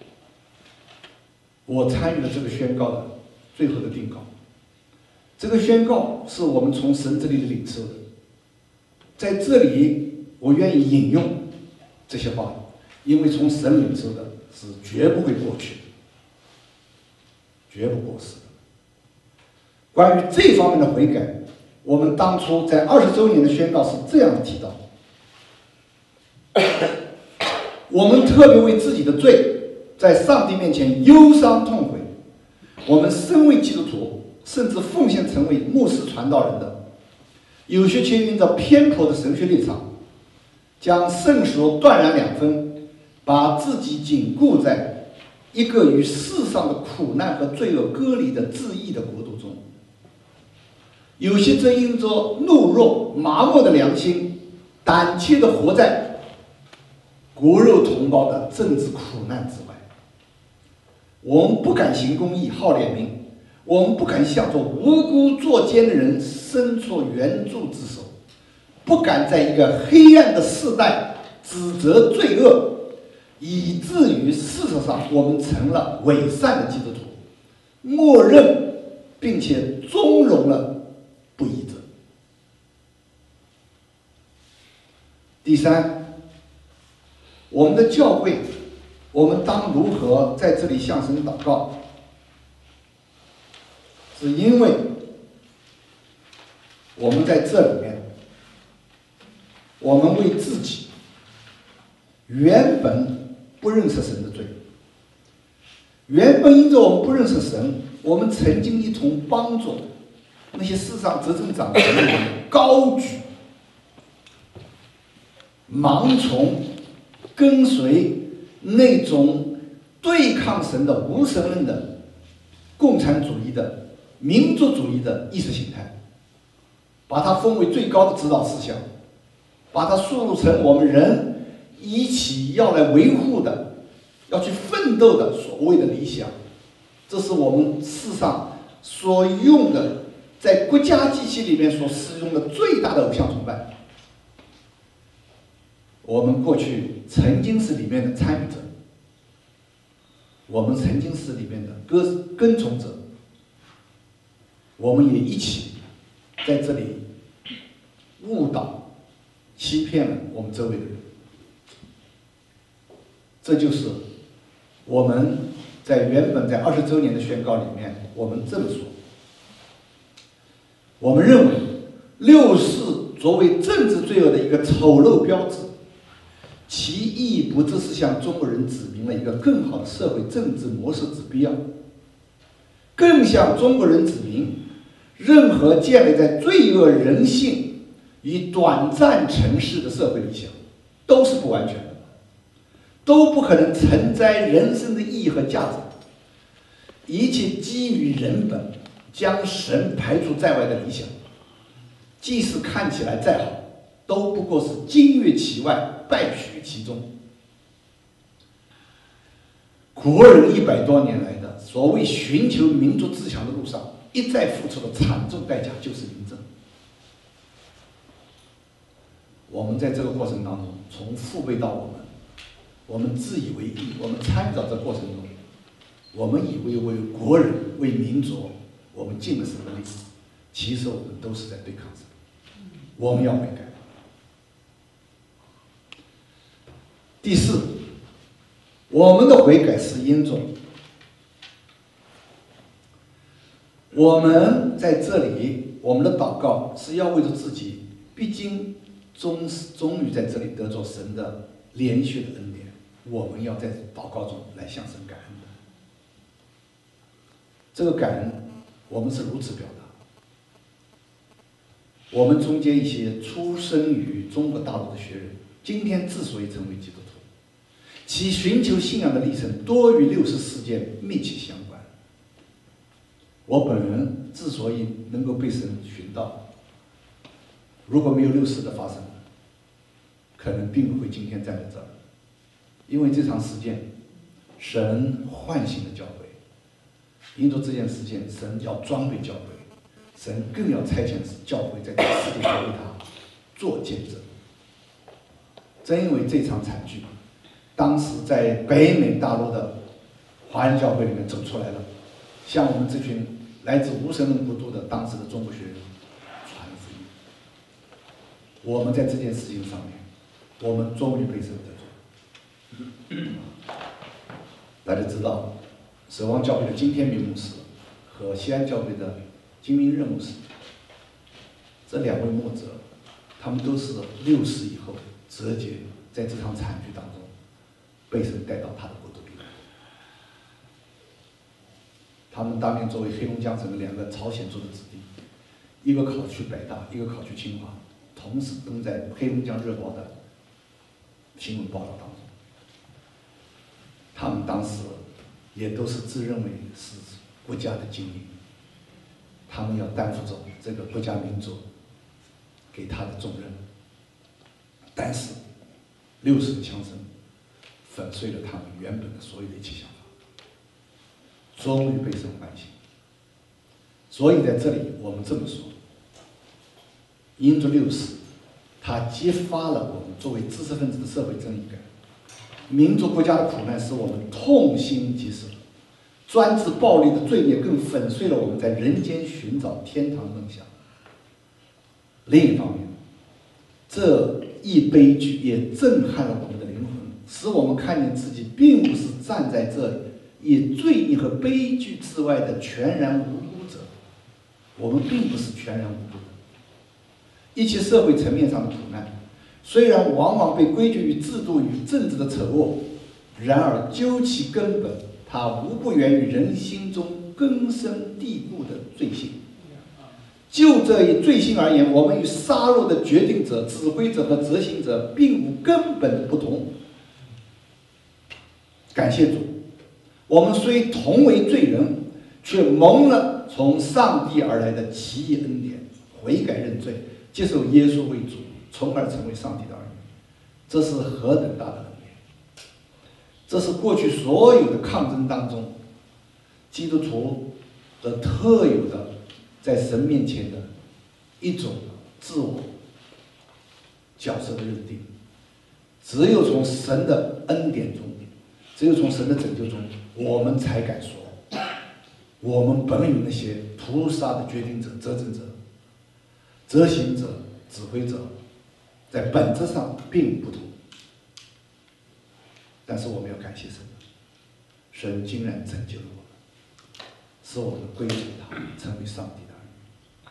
我参与了这个宣告的最后的定稿。这个宣告是我们从神这里的领受的，在这里我愿意引用这些话，因为从神领受的是绝不会过去的，绝不过时的。关于这方面的悔改，我们当初在20周年的宣告是这样提到：我们特别为自己的罪在上帝面前忧伤痛悔。我们身为基督徒，甚至奉献成为牧师传道人的，有些却因着偏颇的神学立场，将圣所断然两分，把自己禁锢在一个与世上的苦难和罪恶隔离的自义的国度中。有些则因着懦弱麻木的良心，胆怯地活在骨肉同胞的政治苦难之外。我们不敢行公义好怜悯，我们不敢向着无辜作奸的人伸出援助之手，不敢在一个黑暗的世代指责罪恶，以至于事实上我们成了伪善的基督徒，默认并且纵容了不义者。第三，我们的教会，我们当如何在这里向神祷告？是因为我们在这里面，我们为自己原本不认识神的罪，原本因着我们不认识神，我们曾经一同帮助那些世上执政掌权的人高举、盲从、跟随那种对抗神的无神论的共产主义的民族主义的意识形态，把它封为最高的指导思想，把它输入成我们人一起要来维护的、要去奋斗的所谓的理想。这是我们世上所用的，在国家机器里面所使用的最大的偶像崇拜。我们过去曾经是里面的参与者，我们曾经是里面的跟从者，我们也一起在这里误导、欺骗了我们周围的人。这就是我们在原本在20周年的宣告里面，我们这么说：我们认为六四作为政治罪恶的一个丑陋标志，其意义不只是向中国人指明了一个更好的社会政治模式之必要，更向中国人指明，任何建立在罪恶人性与短暂城市的社会理想，都是不完全的，都不可能承载人生的意义和价值。一切基于人本，将神排除在外的理想，即使看起来再好，都不过是金玉其外，败絮其中。国人100多年来的所谓寻求民族自强的路上，一再付出的惨重代价就是民政。我们在这个过程当中，从父辈到我们自以为意，我们参与到这个过程中，我们以为为国人、为民族，我们尽了什么力？其实我们都是在对抗神。我们要悔改。第四，我们的悔改是因着我们在这里，我们的祷告是要为着自己，毕竟终于在这里得着神的连续的恩典，我们要在祷告中来向神感恩的。这个感恩，我们是如此表达。我们中间一些出生于中国大陆的学人，今天之所以成为基督徒，其寻求信仰的历程多与60事件密切相关。我本人之所以能够被神寻到，如果没有60的发生，可能并不会今天站在这儿。因为这场事件，神唤醒了教会， 因着这件事情，神要装备教会，神更要差遣教会在这个世界上为他做见证。正因为这场惨剧，当时在北美大陆的华人教会里面走出来了，向我们这群来自无神论国度的当时的中国学人传福音。我们在这件事情上面，我们终于被神得着。大家知道，守望教会的金天明牧师和西安教会的金明任牧师，这两位牧者，他们都是60以后折节，在这场惨剧当中被神带到他的国度里来。他们当年作为黑龙江省的2个朝鲜族的子弟，一个考去北大，一个考去清华，同时登在黑龙江日报的新闻报道当中。他们当时也都是自认为是国家的精英，他们要担负着这个国家民族给他的重任。但是60的枪声粉碎了他们原本的所有的一切想法，终于被神唤醒。所以在这里我们这么说，因着60，它激发了我们作为知识分子的社会正义感。民族国家的苦难使我们痛心疾首，专制暴力的罪孽更粉碎了我们在人间寻找天堂梦想。另一方面，这一悲剧也震撼了我们的灵魂，使我们看见自己并不是站在这以罪孽和悲剧之外的全然无辜者，我们并不是全然无辜的。一切社会层面上的苦难，虽然往往被归咎于制度与政治的丑恶，然而究其根本，它无不源于人心中根深蒂固的罪性。就这一罪性而言，我们与杀戮的决定者、指挥者和执行者并无根本的不同。感谢主，我们虽同为罪人，却蒙了从上帝而来的奇异恩典，悔改认罪，接受耶稣为主，从而成为上帝的儿女。这是何等大的恩典！这是过去所有的抗争当中，基督徒的特有的在神面前的一种自我角色的认定。只有从神的恩典中，只有从神的拯救中，我们才敢说，我们本与那些屠杀的决定者、责任者、执行者、指挥者在本质上并不同。但是我们要感谢神，神竟然拯救了我们，使我们归属他，成为上帝的儿女。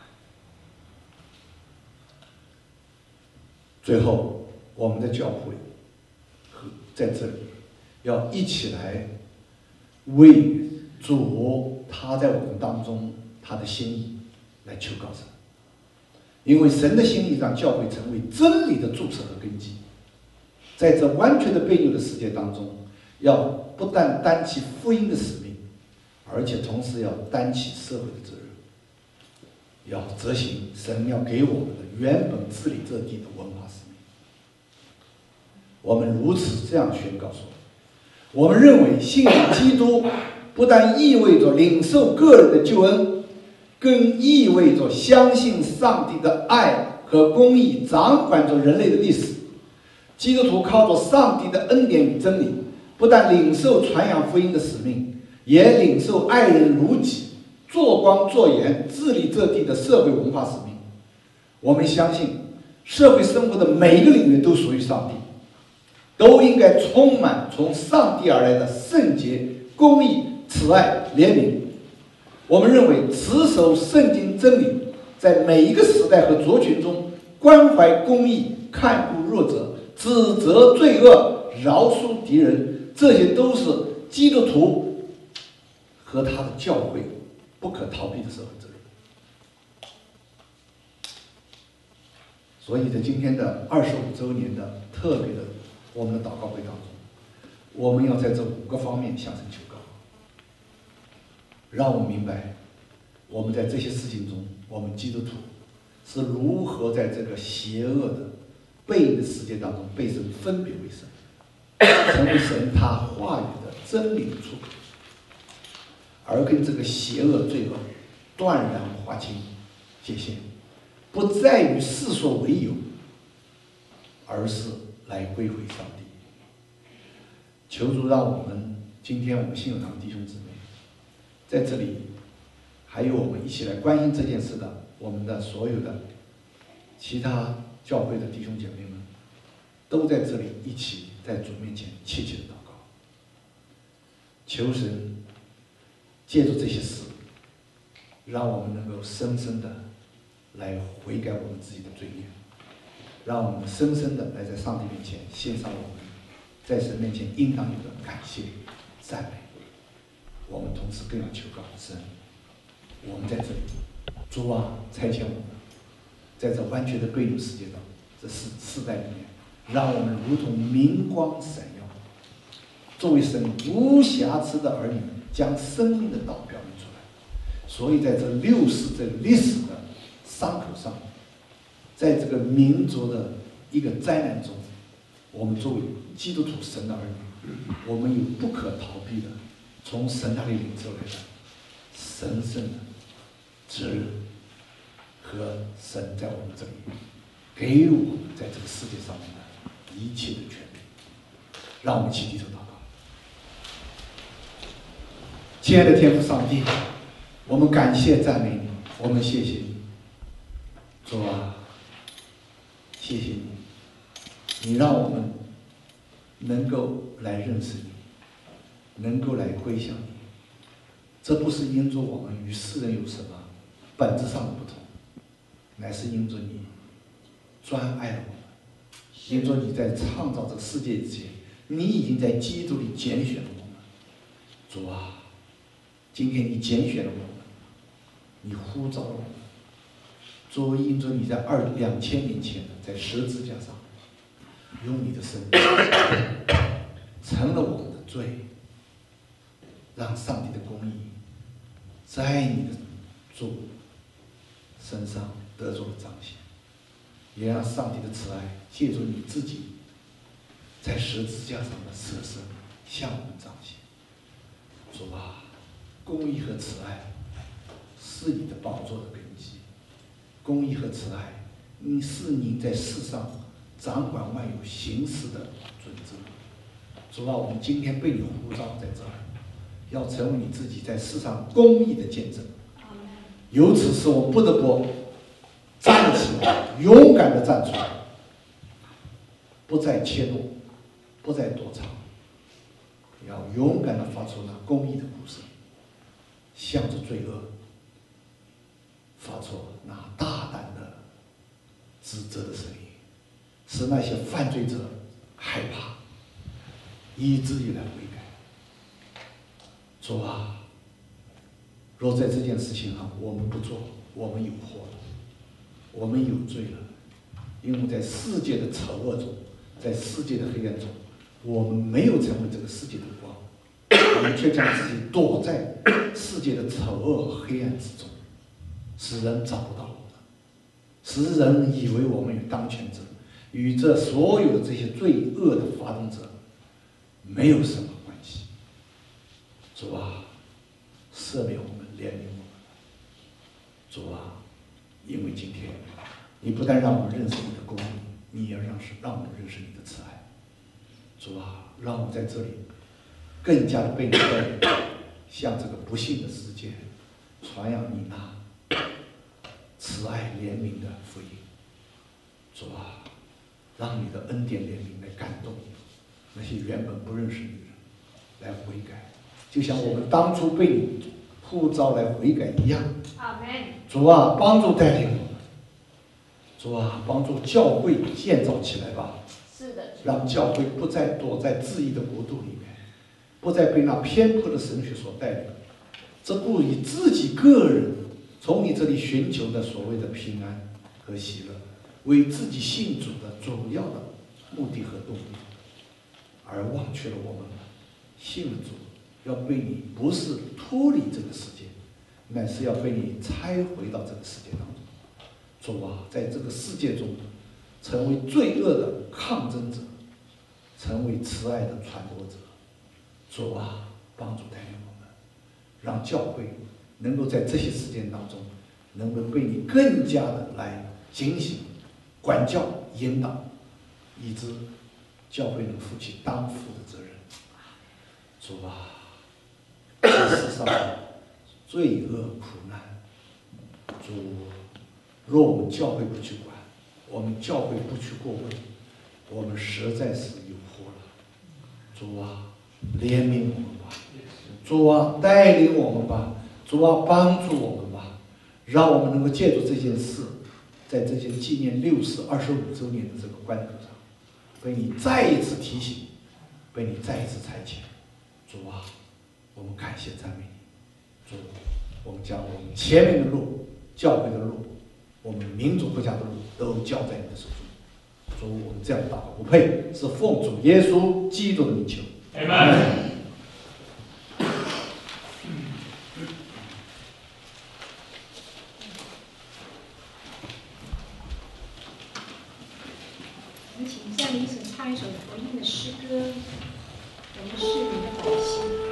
最后，我们的教会在这里要一起来为主他在我们当中他的心意来求告神，因为神的心意让教会成为真理的注册和根基。在这完全的悖逆的世界当中，要不但担起福音的使命，而且同时要担起社会的责任，要执行神要给我们的原本治理这地的文化使命。我们如此这样宣告说，我们认为信仰基督不但意味着领受个人的救恩，更意味着相信上帝的爱和公义掌管着人类的历史。基督徒靠着上帝的恩典与真理，不但领受传扬福音的使命，也领受爱人如己、做光做盐、治理这地的社会文化使命。我们相信，社会生活的每一个领域都属于上帝，都应该充满从上帝而来的圣洁、公义、慈爱、怜悯。我们认为，持守圣经真理，在每一个时代和族群中关怀公义、看顾弱者、指责罪恶、饶恕敌人，这些都是基督徒和他的教会不可逃避的社会责任。所以在今天的25周年的特别的我们的祷告会当中，我们要在这5个方面向神求告，让我们明白我们在这些事情中，我们基督徒是如何在这个邪恶的悖逆的世界当中被神分别为圣，成为神他话语的真理的出口。 而跟这个邪恶罪恶断然划清界限，不在于世所为有，而是来归回上帝。求主让我们今天我们信友堂弟兄姊妹在这里，还有我们一起来关心这件事的我们的所有的其他教会的弟兄姐妹们，都在这里一起在主面前切切的祷告，求神借助这些事，让我们能够深深的来悔改我们自己的罪孽，让我们深深的来在上帝面前献上我们在神面前应当有的感谢赞美。我们同时更要求告神，我们在这里，主啊，差遣我们在这弯曲的悖逆世界中这世代里面，让我们如同明光闪耀，作为神无瑕疵的儿女，将生命的道表明出来。所以在这6世这个历史的伤口上，在这个民族的一个灾难中，我们作为基督徒神的儿女，我们有不可逃避的从神那里领受来的神圣的责任和神在我们这里给我们在这个世界上面的一切的权利。让我们一起低头祷告。亲爱的天父上帝，我们感谢赞美你，我们谢谢你，主啊，谢谢你，你让我们能够来认识你，能够来归向你。这不是因着我们与世人有什么本质上的不同，乃是因着你专爱了我们，因着你在创造这个世界之前，你已经在基督里拣选了我们。主啊，今天你拣选了我们，你呼召了我们。主，因着你在2000年前在十字架上用你的生命成了我们的罪，让上帝的公义在你的主身上得着了彰显，也让上帝的慈爱借助你自己在十字架上的舍身向我们彰显。主啊，公义和慈爱是你的宝座的根基，公义和慈爱是您在世上掌管万有行事的准则。主啊，我们今天被你呼召在这儿，要成为你自己在世上公义的见证。由此使我不得不站起来，勇敢地站出来，不再怯懦，不再躲藏，要勇敢地发出那公义的呼声，向着罪恶发出那大胆的指责的声音，使那些犯罪者害怕，以至于来悔改。主啊，若在这件事情上我们不做，我们有祸了，我们有罪了，因为在世界的丑恶中，在世界的黑暗中，我们没有成为这个世界的光，我们却将自己躲在世界的丑恶和黑暗之中，使人找不到我们，使人以为我们与当权者，与这所有的这些罪恶的发动者没有什么关系。主啊，赦免我们，怜悯我们。主啊，因为今天你不但让我们认识你的公义，你也让我们认识你的慈爱。主啊，让我们在这里更加的被你带领，向这个不幸的世界传扬你那慈爱怜悯的福音。主啊，让你的恩典怜悯来感动那些原本不认识你的人来悔改，就像我们当初被你呼召来悔改一样。主啊，帮助带领我们。主啊，帮助教会建造起来吧。 是的。 让教会不再躲在自义的国度里面，不再被那偏颇的神学所带领，这不以自己个人从你这里寻求的所谓的平安和喜乐为自己信主的主要的目的和动力，而忘却了我们信了主要被你不是脱离这个世界，乃是要被你拆回到这个世界当中。主啊，在这个世界中成为罪恶的抗争者，成为慈爱的传播者。主啊，帮助带领我们， 让教会能够在这些事件当中，能够被你更加的来警醒、管教、引导，以致教会能负起当负的责任。主啊，这世上罪恶苦难，主，若我们教会不去管，我们教会不去过问，我们实在是有祸了。主啊，怜悯我们吧，主啊，带领我们吧，主啊，帮助我们吧，让我们能够借助这件事，在这些纪念60、25周年的这个关头上，被你再一次提醒，被你再一次差遣。主啊，我们感谢赞美你。主，我们将我们前面的路、教会的路、我们民主国家的路都交在你的手中。主，我们这样祷告不配，是奉主耶稣基督的名求。 阿们。 我们请赞美者唱一首回应的诗歌，我们是你的百姓。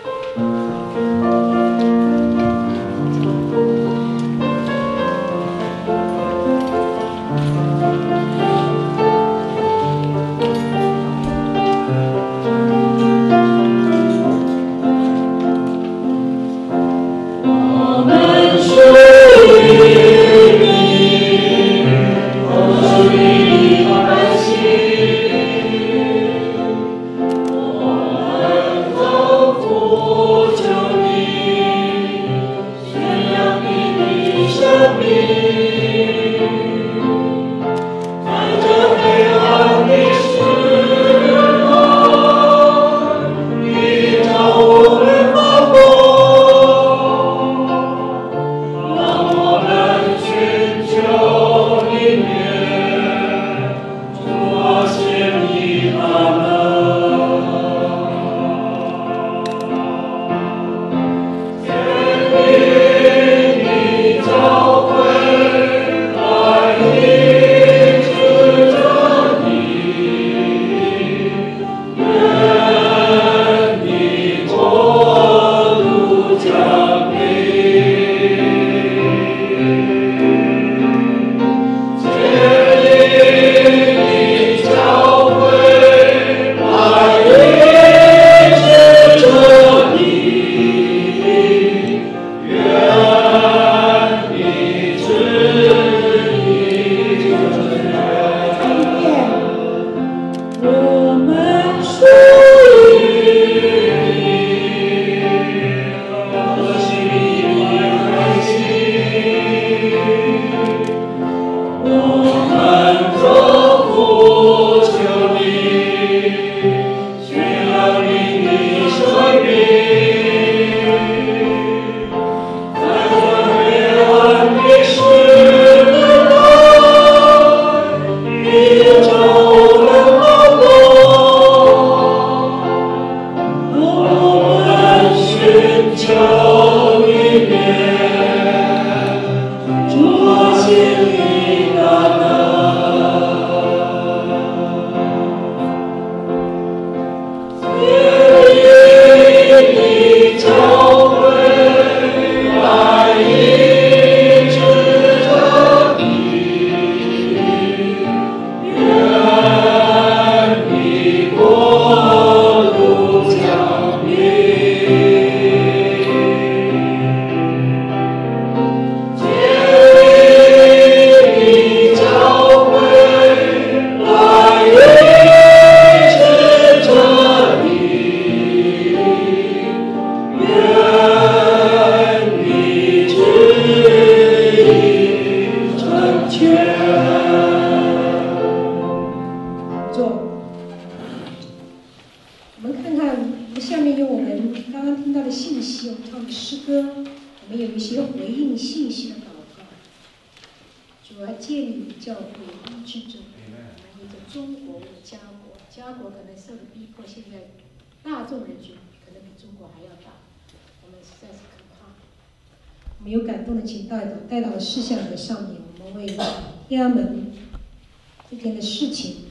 带到事项的上面，我们为天安门这件的事情，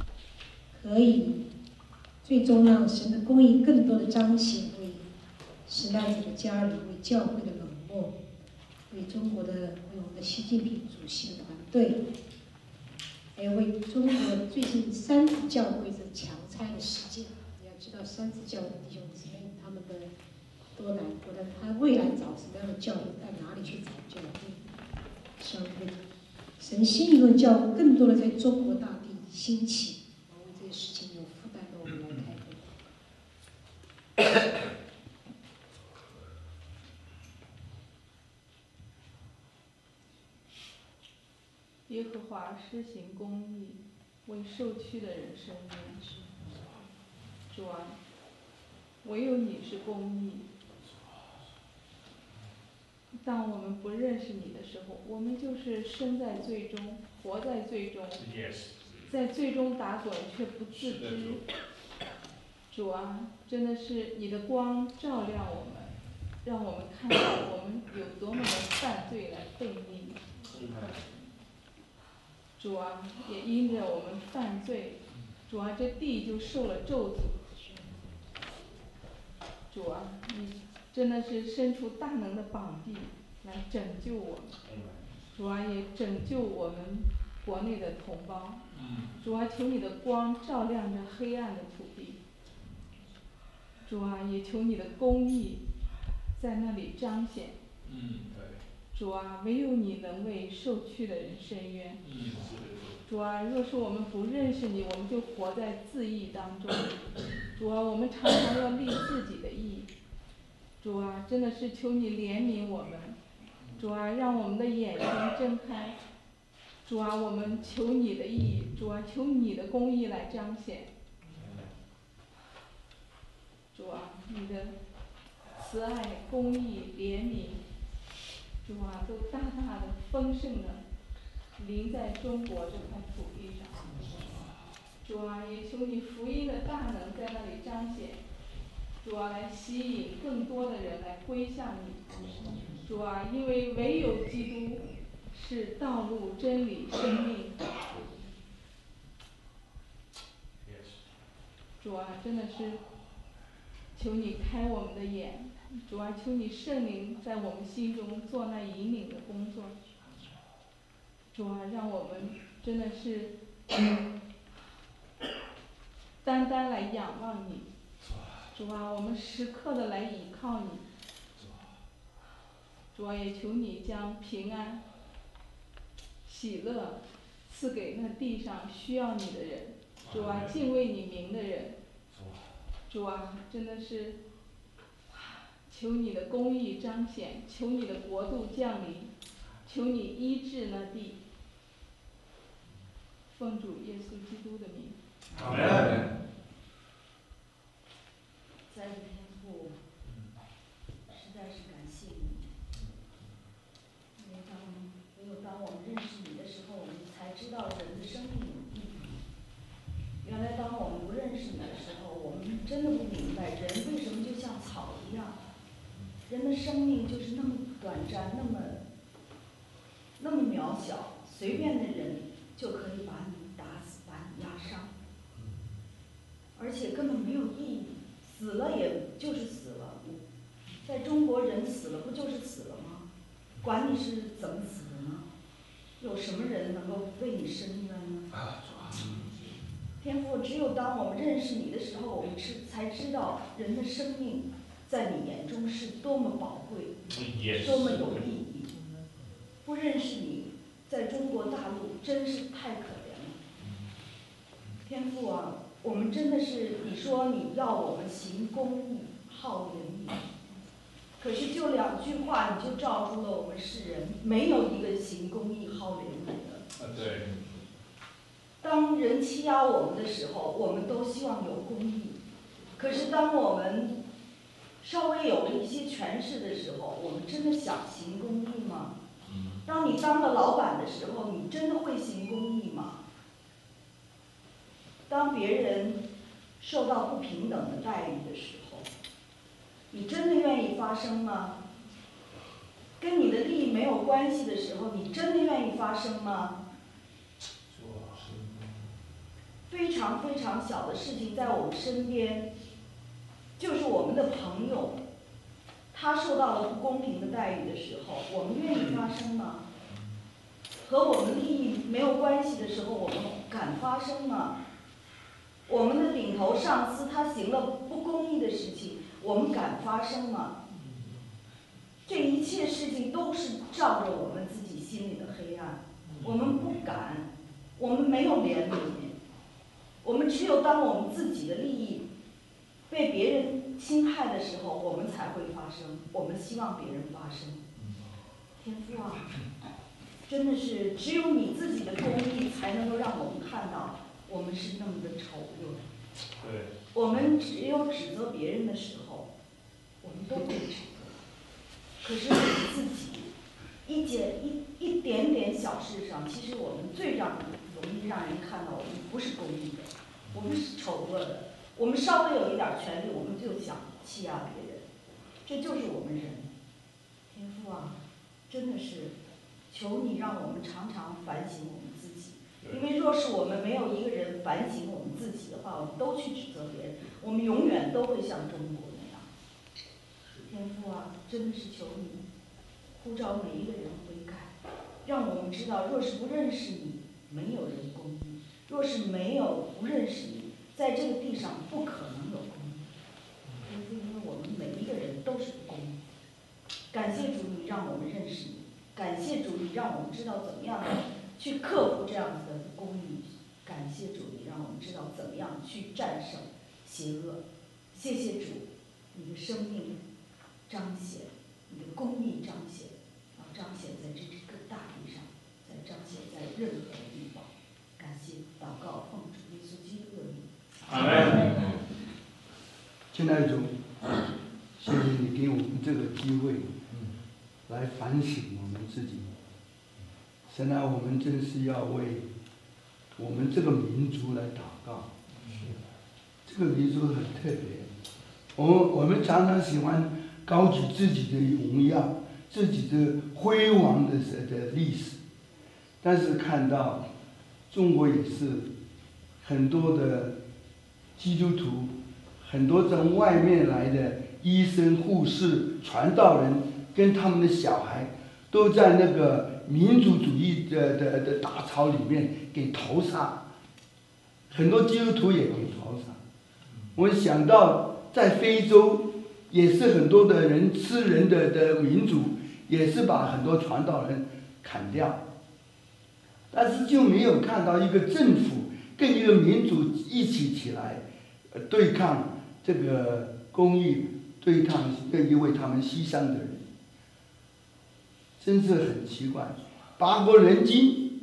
可以最终让神的公义更多的彰显，为施难者的家人，为教会的冷漠，为中国的为我们的习近平主席的团队，还有为中国最近三次教会这强拆的事件。你要知道，三次教会的弟兄姊妹他们的多难过的，他未来找什么样的教会，在哪里去找教会？希望神新一轮教会更多的在中国大地兴起，为这些事情有负担的，我们来开会。 耶和华施行公义，为受屈的人伸冤。主啊，唯有你是公义。当我们不认识你的时候，我们就是身在罪中，活在罪中，在罪中打滚却不自知。主啊，真的是你的光照亮我们，让我们看到我们有多么的犯罪来悖逆。主啊，也因着我们犯罪，主啊，这地就受了咒诅。主啊，你真的是伸出大能的膀臂来拯救我们。主啊，也拯救我们国内的同胞。主啊，求你的光照亮着黑暗的土地。主啊，也求你的公义在那里彰显。主啊，唯有你能为受屈的人伸冤。主啊，若是我们不认识你，我们就活在自义当中。主啊，我们常常要立自己的义。主啊，真的是求你怜悯我们。主啊，让我们的眼睛睁开。主啊，我们求你的义。主啊，求你的公义来彰显。主啊，你的慈爱、公义、怜悯，主啊，都大大的、丰盛的临在中国这块土地上。主啊，也求你福音的大能在那里彰显。主啊，来吸引更多的人来归向你。主啊，因为唯有基督是道路、真理、生命。主啊，真的是求你开我们的眼。主啊，求你圣灵在我们心中做那引领的工作。主啊，让我们真的是单单来仰望你。主啊，我们时刻的来倚靠你。主啊，也求你将平安、喜乐赐给那地上需要你的人。主啊，敬畏你名的人。主啊，真的是求你的公义彰显，求你的国度降临，求你医治那地。奉主耶稣基督的名。 阿门。 在天父，实在是感谢你，因为唯有当我们认识你的时候，我们才知道人的生命有意义。原来当我们不认识你的时候，我们真的不明白人为什么就像草一样，人的生命就是那么短暂，那么渺小，随便的人就可以把你打死，把你压伤，而且根本没有意义。死了也就是死了，在中国人死了不就是死了吗？管你是怎么死的呢？有什么人能够为你伸冤呢？天父，只有当我们认识你的时候，我们才知道人的生命在你眼中是多么宝贵，多么有意义。不认识你，在中国大陆真是太可怜了。天父啊，我们真的是，你说你要我们行公义、好怜悯，可是就2句话，你就罩住了我们世人，没有一个行公义、好怜悯的。 对。 当人欺压我们的时候，我们都希望有公义。可是当我们稍微有了一些权势的时候，我们真的想行公义吗？当你当了老板的时候，你真的会行公义吗？当别人受到不平等的待遇的时候，你真的愿意发声吗？跟你的利益没有关系的时候，你真的愿意发声吗？非常非常小的事情在我们身边，就是我们的朋友， 他受到了不公平的待遇的时候，我们愿意发声吗？和我们利益没有关系的时候，我们敢发声吗？我们的顶头上司他行了不公义的事情，我们敢发声吗？这一切事情都是照着我们自己心里的黑暗，我们不敢，我们没有怜悯，我们只有当我们自己的利益被别人侵害的时候，我们才会发声，我们希望别人发声。天父啊，真的是只有你自己的公义才能够让我们看到我们是那么的丑恶。 对。 我们只有指责别人的时候，我们都会指责。可是我们自己一点点小事上，其实我们最容易让人看到我们不是公义的，我们是丑恶的。我们稍微有一点权利，我们就想欺压别人，这就是我们人。天父啊，真的是求你让我们常常反省我们自己，因为若是我们没有一个人反省我们自己的话，我们都去指责别人，我们永远都会像中国那样。天父啊，真的是求你呼召每一个人悔改，让我们知道，若是不认识你，没有人公义；若是不认识你，在这个地上不可能有公义。因为我们每一个人都是不公义。感谢主，你让我们认识你；感谢主，你让我们知道怎么样去克服这样子的不公义；感谢主，你让我们知道怎么样去战胜邪恶。谢谢主，你的生命彰显，你的公义彰显，然后彰显在这个大地上，再彰显在任何地方。感谢祷告，奉主耶稣基督的名。 阿门。 亲爱的主，谢谢你给我们这个机会，来反省我们自己。神啊，我们真是要为我们这个民族来祷告。这个民族很特别，我们常常喜欢高举自己的荣耀、自己的辉煌的历史，但是看到中国也是很多的基督徒，很多从外面来的医生、护士、传道人跟他们的小孩，都在那个民族主义的大潮里面给屠杀，很多基督徒也给屠杀。我想到在非洲，也是很多的人吃人的民族，也是把很多传道人砍掉，但是就没有看到一个政府跟一个民族一起来对抗这个公义，对抗愿意为他们牺牲的人，真是很奇怪。八国联军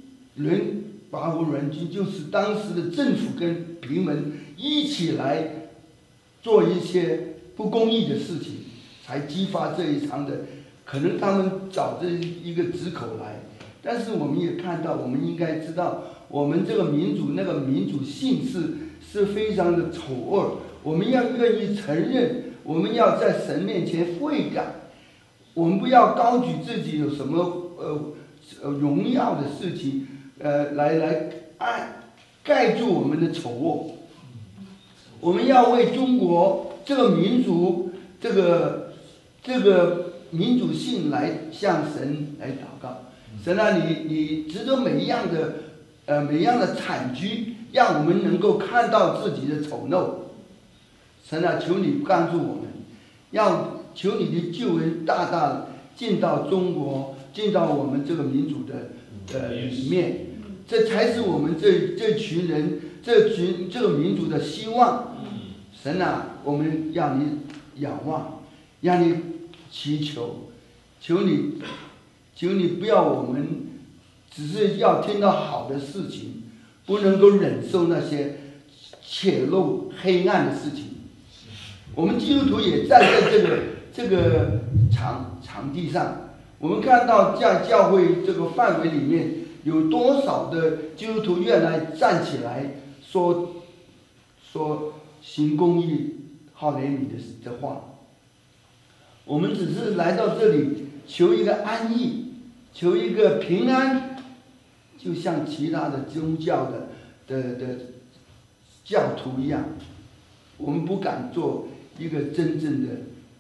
就是当时的政府跟平民一起来做一些不公义的事情，才激发这一场的，可能他们找这一个藉口来。但是我们也看到，我们应该知道，我们这个民族那个民族性是非常的丑恶，我们要愿意承认，我们要在神面前悔改，我们不要高举自己有什么荣耀的事情，来盖住我们的丑恶。我们要为中国这个民族这个民主性来向神来祷告。神啊，你值得每一样的惨剧，让我们能够看到自己的丑陋。神啊，求你帮助我们，要求你的救恩大大进到中国，进到我们这个民族的里面，这才是我们这群人这个民族的希望。神啊，我们让你仰望，让你祈求，求你不要我们只是要听到好的事情，不能够忍受那些泄露黑暗的事情。我们基督徒也站在这个场地上，我们看到在教会这个范围里面，有多少的基督徒愿来站起来说行公义、好怜悯的话。我们只是来到这里求一个安逸，求一个平安，就像其他的宗教的教徒一样，我们不敢做一个真正的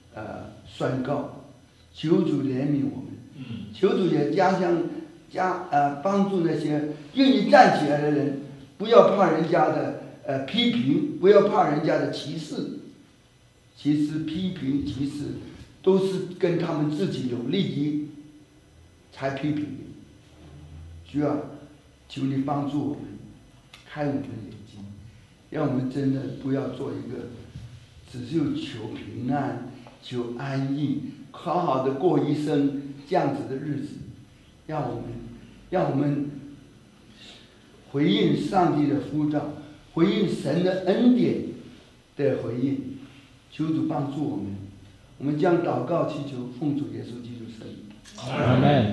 宣告，求主怜悯我们，求主也帮助那些愿意站起来的人，不要怕人家的批评，不要怕人家的歧视。其实批评歧视都是跟他们自己有利益才批评你。主啊，求你帮助我们，开我们的眼睛，让我们真的不要做一个只有求平安、求安逸、好好的过一生这样子的日子。让我们回应上帝的呼召，回应神的恩典的回应。求主帮助我们，我们将祷告祈求，奉主耶稣基督圣名。 阿门。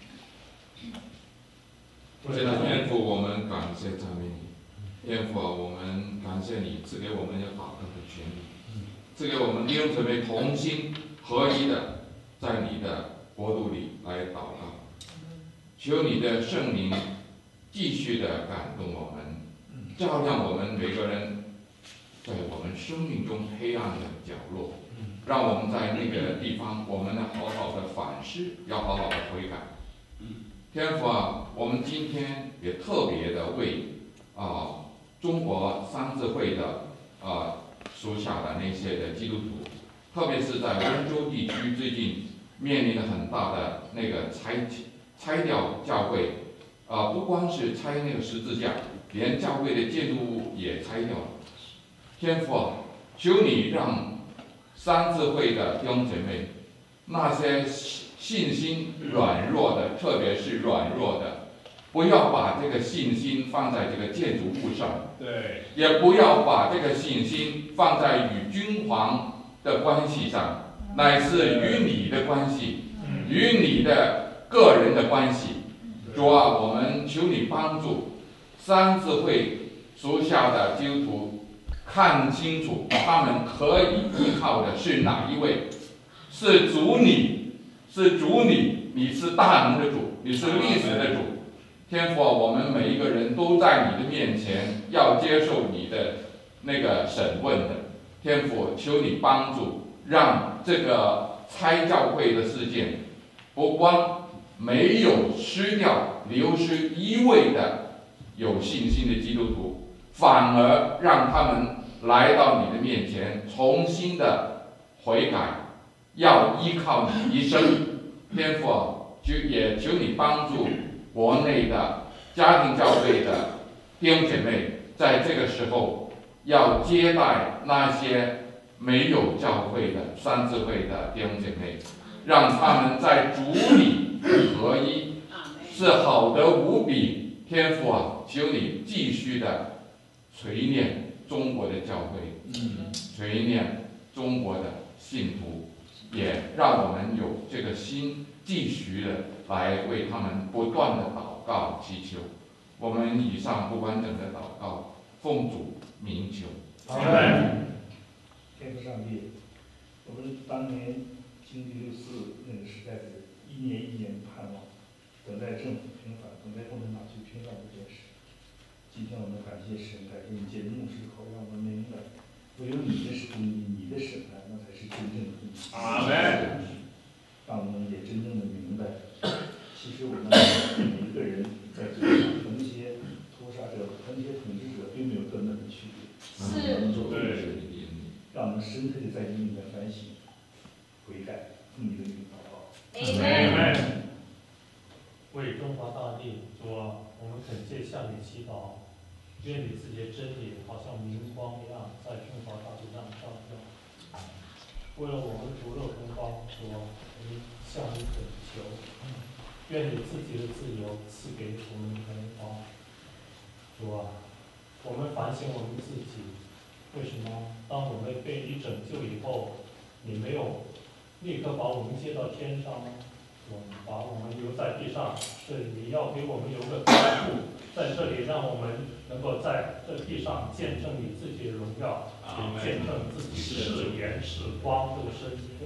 现在天父，我们感谢赞美你，天父啊，我们感谢你赐给我们有祷告的权利，赐给我们弟兄姊妹同心合一的在你的国度里来祷告。求你的圣灵继续的感动我们，照亮我们每个人在我们生命中黑暗的角落，让我们在那个地方，我们要好好的反思，要好好的悔改。天父啊，我们今天也特别的为中国三自会的属下的那些的基督徒，特别是在温州地区最近面临了很大的那个拆掉教会，不光是拆那个十字架，连教会的建筑物也拆掉了。天父啊，求你让三自会的弟兄姐妹，那些信心软弱的，特别是软弱的，不要把这个信心放在这个建筑物上， 对， 也不要把这个信心放在与君皇的关系上，乃是与你的关系，与你的个人的关系。主啊，我们求你帮助三自会属下的基督徒看清楚，他们可以依靠的是哪一位？是主你，是主你，你是大能的主，你是历史的主。天父啊，我们每一个人都在你的面前要接受你的那个审问的。天父，求你帮助，让这个拆教会的事件不光没有失掉流失一位的有信心的基督徒，反而让他们来到你的面前，重新的悔改，要依靠你一生。天父啊，也求你帮助国内的家庭教会的弟兄姐妹，在这个时候要接待那些没有教会的三自会的弟兄姐妹，让他们在主里合一，是好的无比。天父啊，求你继续的垂念中国的教会，垂念中国的信徒，也让我们有这个心，继续的来为他们不断的祷告祈求。我们以上不完整的祷告，奉主名求。 阿门。天父上帝，我们当年经历64那个时代的一年一年盼望，等待政府平反，等待共产党去平反这件事。今天我们感谢神，感谢你借着牧师口，让我们明白，唯有你的公义，你的审判，那才是真正的公义。 阿门。 让我们也真正的明白，其实我们每一个人在这里，和那些屠杀者、和那些统治者并没有多大的区别。 是。 对。让我们深刻的在你里面反省、悔改，奉你的名祷告。 阿门。为中华大地，主啊，我们恳切向你祈祷，愿你自己的真理好像明光一样，在中华大地上照耀。为了我们族肉同胞，主啊，我们向你恳求，愿你自己的自由赐给我们同胞。主啊，我们反省我们自己，为什么当我们被你拯救以后，你没有立刻把我们接到天上呢？把我们留在地上，是你要给我们有个托付，在这里让我们能够在这地上见证你自己的荣耀，也见证自己的言是光这个身份。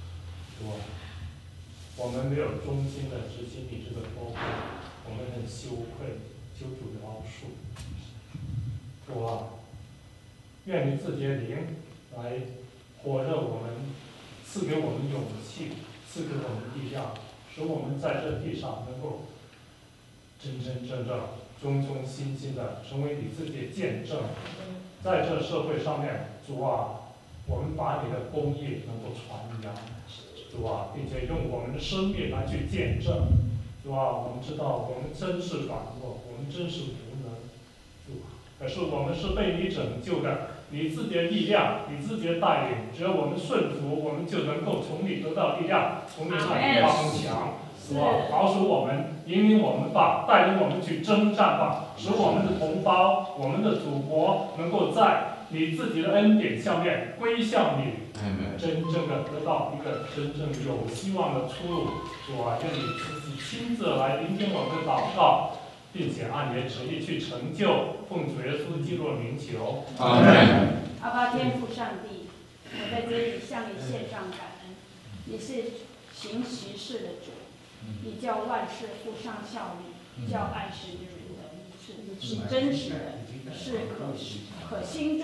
我们没有忠心的执行你这个托付，我们很羞愧，求主饶恕。主啊，愿你自己的灵来火热我们赐给我们勇气，赐给我们力量，使我们在这地上能够真真正正、忠忠心心的成为你自己的见证。在这社会上面，主啊，我们把你的公义能够传扬，主啊，并且用我们的生命来去见证。主啊，我们知道我们真是软弱，我们真是无能，主啊，可是我们是被你拯救的，你自己的力量，你自己的带领，只要我们顺服，我们就能够从你得到力量，从你那里刚强。主啊，保守我们，引领我们吧，带领我们去征战吧，使我们的同胞、我们的祖国能够在你自己的恩典下面归向你，真正的得到一个真正有希望的出路。主啊，愿你自己亲自来聆听我们的祷告，并且按你的旨意去成就，奉主耶稣基督的名求。阿门。 阿爸天父上帝，我在这里向你献上感恩。你是行其事的主，你叫万事互相效力，叫爱是人的医治，是真实的，是可信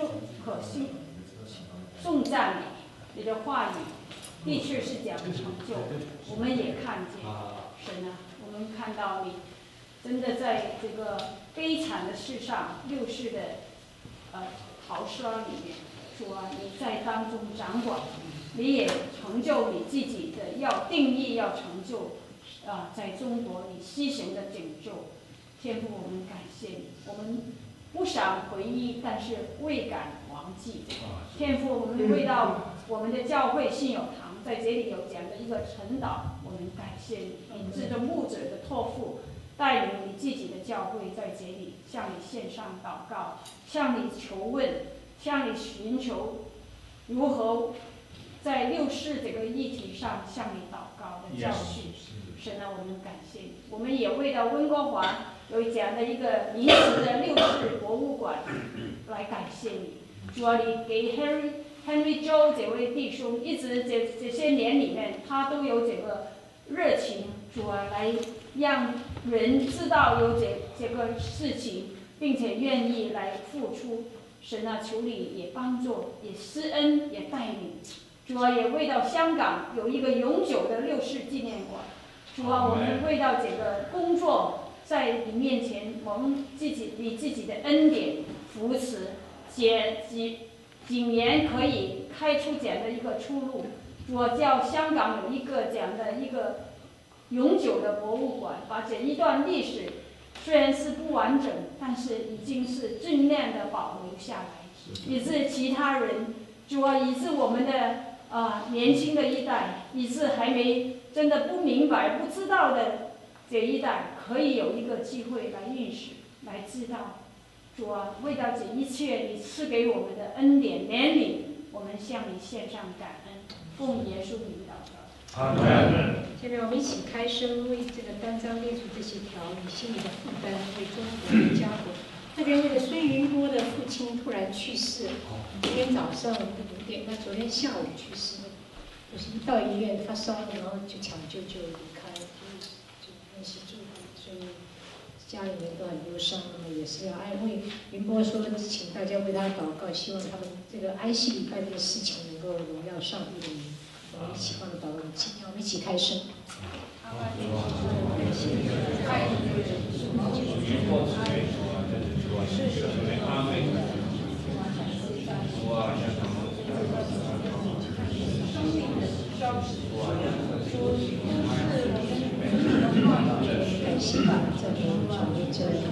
重赞你的话语，的确是讲成就。我们也看见神啊，我们看到你真的在这个悲惨的世上，六世的豪奢里面，主啊，你在当中掌管，你也成就你自己的要定义要成就在中国你牺牲的拯救。天父，我们感谢你，我们不想回忆，但是未敢忘记。天父，我们为到我们的教会信友堂在这里有这样的一个晨祷，我们感谢你，你这个牧者的托付，带领你自己的教会在这里向你献上祷告，向你求问，向你寻求如何在六世这个议题上向你祷告的教训。神啊，我们感谢你，我们也为到温哥华有这样的一个临时的六世博物馆来感谢你。主啊，你给 Henry Joe 这位弟兄一直这些年里面，他都有这个热情，主啊，来让人知道有这个事情，并且愿意来付出。神啊，求你也帮助，也施恩，也带领。主啊，也为到香港有一个永久的六世纪念馆。主啊，我们为到这个工作，在你面前，我们你自己的恩典扶持，几年可以开出这样的一个出路。主啊，叫香港有一个这样的一个永久的博物馆，把这一段历史虽然是不完整，但是已经是尽量的保留下来，以致其他人，主啊，以致我们的年轻的一代，以致还没真的不明白、不知道的这一代，可以有一个机会来认识、来知道。主啊，为到这一切你赐给我们的恩典、怜悯，我们向你献上感恩，奉耶稣名祷告。 阿门。下面我们一起开声，为这个单章列出这些条你心里的负担，为中国、为家国。特别那个孙云波的父亲突然去世，今天早上5点，他昨天下午去世，就是一到医院发烧，然后就抢救就离开，就那些住户，所以家里面都很忧伤，那么也是要安慰。云波说，请大家为他祷告，希望他们这个安息礼拜这个事情能够荣耀上帝的名。我们一起放祷告，我们一起开声。感谢吧，在我们这里，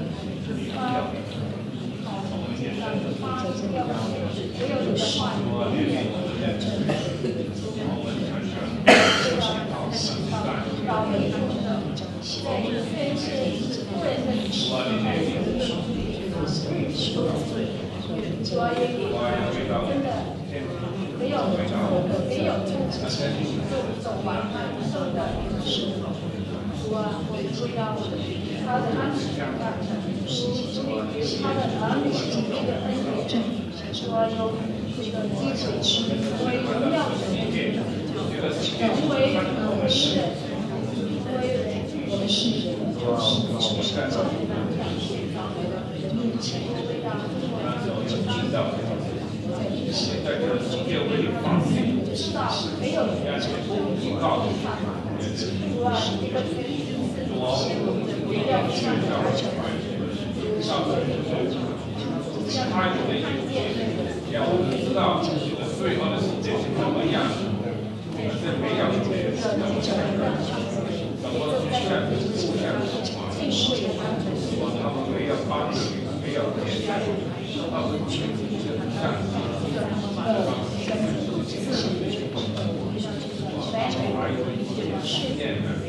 主啊，你这个全体的赐你先路的不要向着他求， 他有的让我们知道最后的世界是怎么样的，我们是没有去怎么去向互相说话，他们没有帮助，没有偏袒，他们去向还有一些信念的，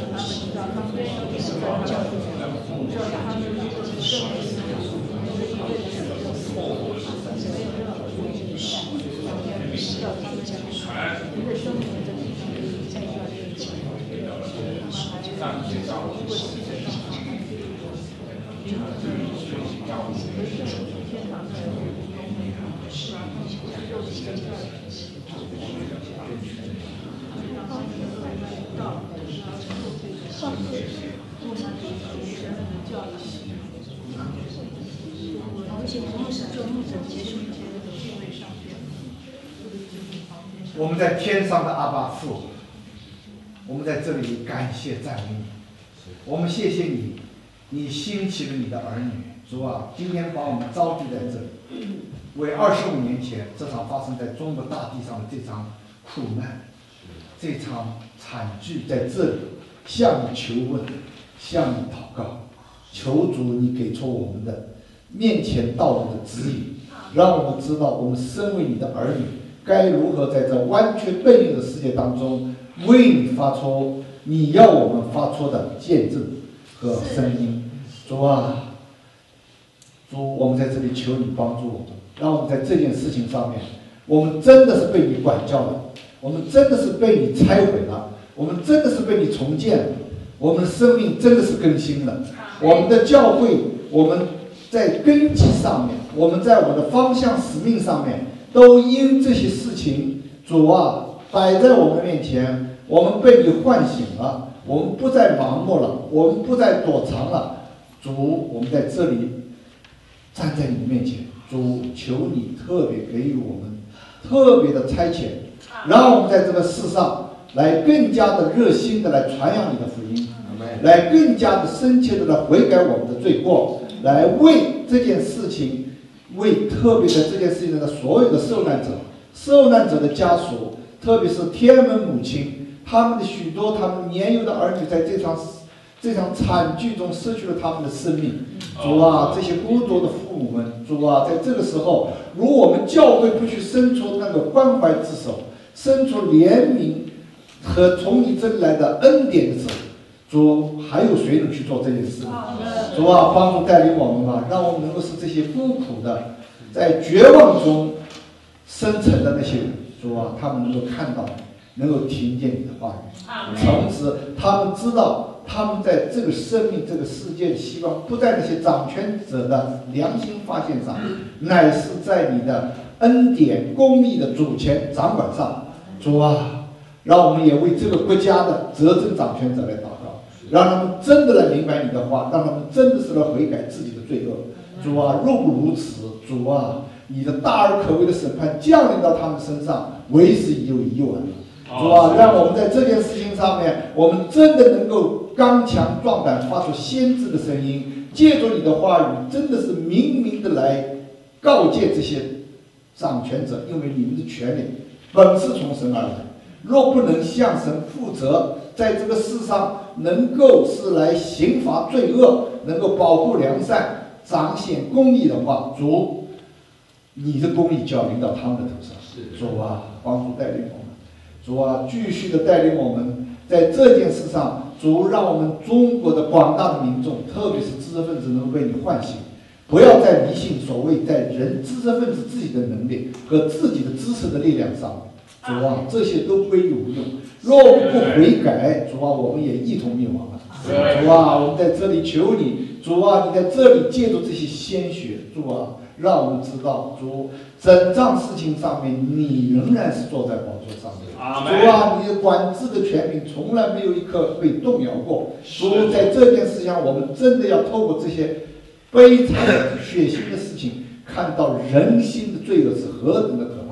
我们在天上的阿爸父，我们在这里感谢赞美你，我们谢谢你，你兴起了你的儿女，主啊，今天把我们召集在这里，为25年前这场发生在中国大地上的这场苦难，这场惨剧在这里向你求问，向你祷告，求主你给出我们的面前道路的指引，让我们知道我们身为你的儿女该如何在这完全悖逆的世界当中为你发出你要我们发出的见证和声音。主啊，主，我们在这里求你帮助我们，让我们在这件事情上面，我们真的是被你管教了，我们真的是被你拆毁了，我们真的是被你重建了，我们的生命真的是更新了，我们的教会，我们在根基上面，我们在我们的方向使命上面，都因这些事情，主啊，摆在我们面前，我们被你唤醒了，我们不再盲目了，我们不再躲藏了。主，我们在这里站在你的面前，主，求你特别给予我们特别的差遣，让我们在这个世上来更加的热心的来传扬你的福音，来更加的深切的来悔改我们的罪过，来为这件事情，为特别的这件事情的所有的受难者的家属，特别是天门母亲，他们的许多他们年幼的儿女在这场惨剧中失去了他们的生命。主啊，这些孤独的父母们，主啊，在这个时候，如我们教会不去伸出那个关怀之手，伸出怜悯和从你这里来的恩典的手，主，还有谁能去做这件事？主啊，帮助带领我们吧，让我们能够使这些孤苦的，在绝望中生存的那些人，主啊，他们能够看到，能够听见你的话语，从此他们知道。他们在这个生命、这个世界的希望，不在那些掌权者的良心发现上，乃是在你的恩典、公义的主权掌管上。主啊，让我们也为这个国家的执政掌权者来祷告，让他们真的来明白你的话，让他们真的是来悔改自己的罪恶。主啊，若不如此，主啊，你的大而可畏的审判降临到他们身上，为时已晚了。主啊，让我们在这件事情上面，我们真的能够刚强壮胆，发出先知的声音，借助你的话语，真的是明明的来告诫这些掌权者，因为你们的权力本是从神而来，若不能向神负责，在这个世上能够是来刑罚罪恶，能够保护良善，彰显公义的话，主，你的公义就要临到他们的头上。主啊，帮助带领我们。主啊，继续的带领我们在这件事上，主，让我们中国的广大的民众，特别是知识分子，能够被你唤醒，不要再迷信所谓在知识分子自己的能力和自己的知识的力量上。主啊，这些都归于无用。若不悔改，主啊，我们也一同灭亡了。主啊，我们在这里求你，主啊，你在这里借助这些鲜血，主啊，让我们知道，主，整仗事情上面，你仍然是坐在宝座上面。主啊，你的管制的权柄从来没有一刻被动摇过。主，在这件事上，我们真的要透过这些悲惨血腥的事情，看到人心的罪恶是何等的可怕，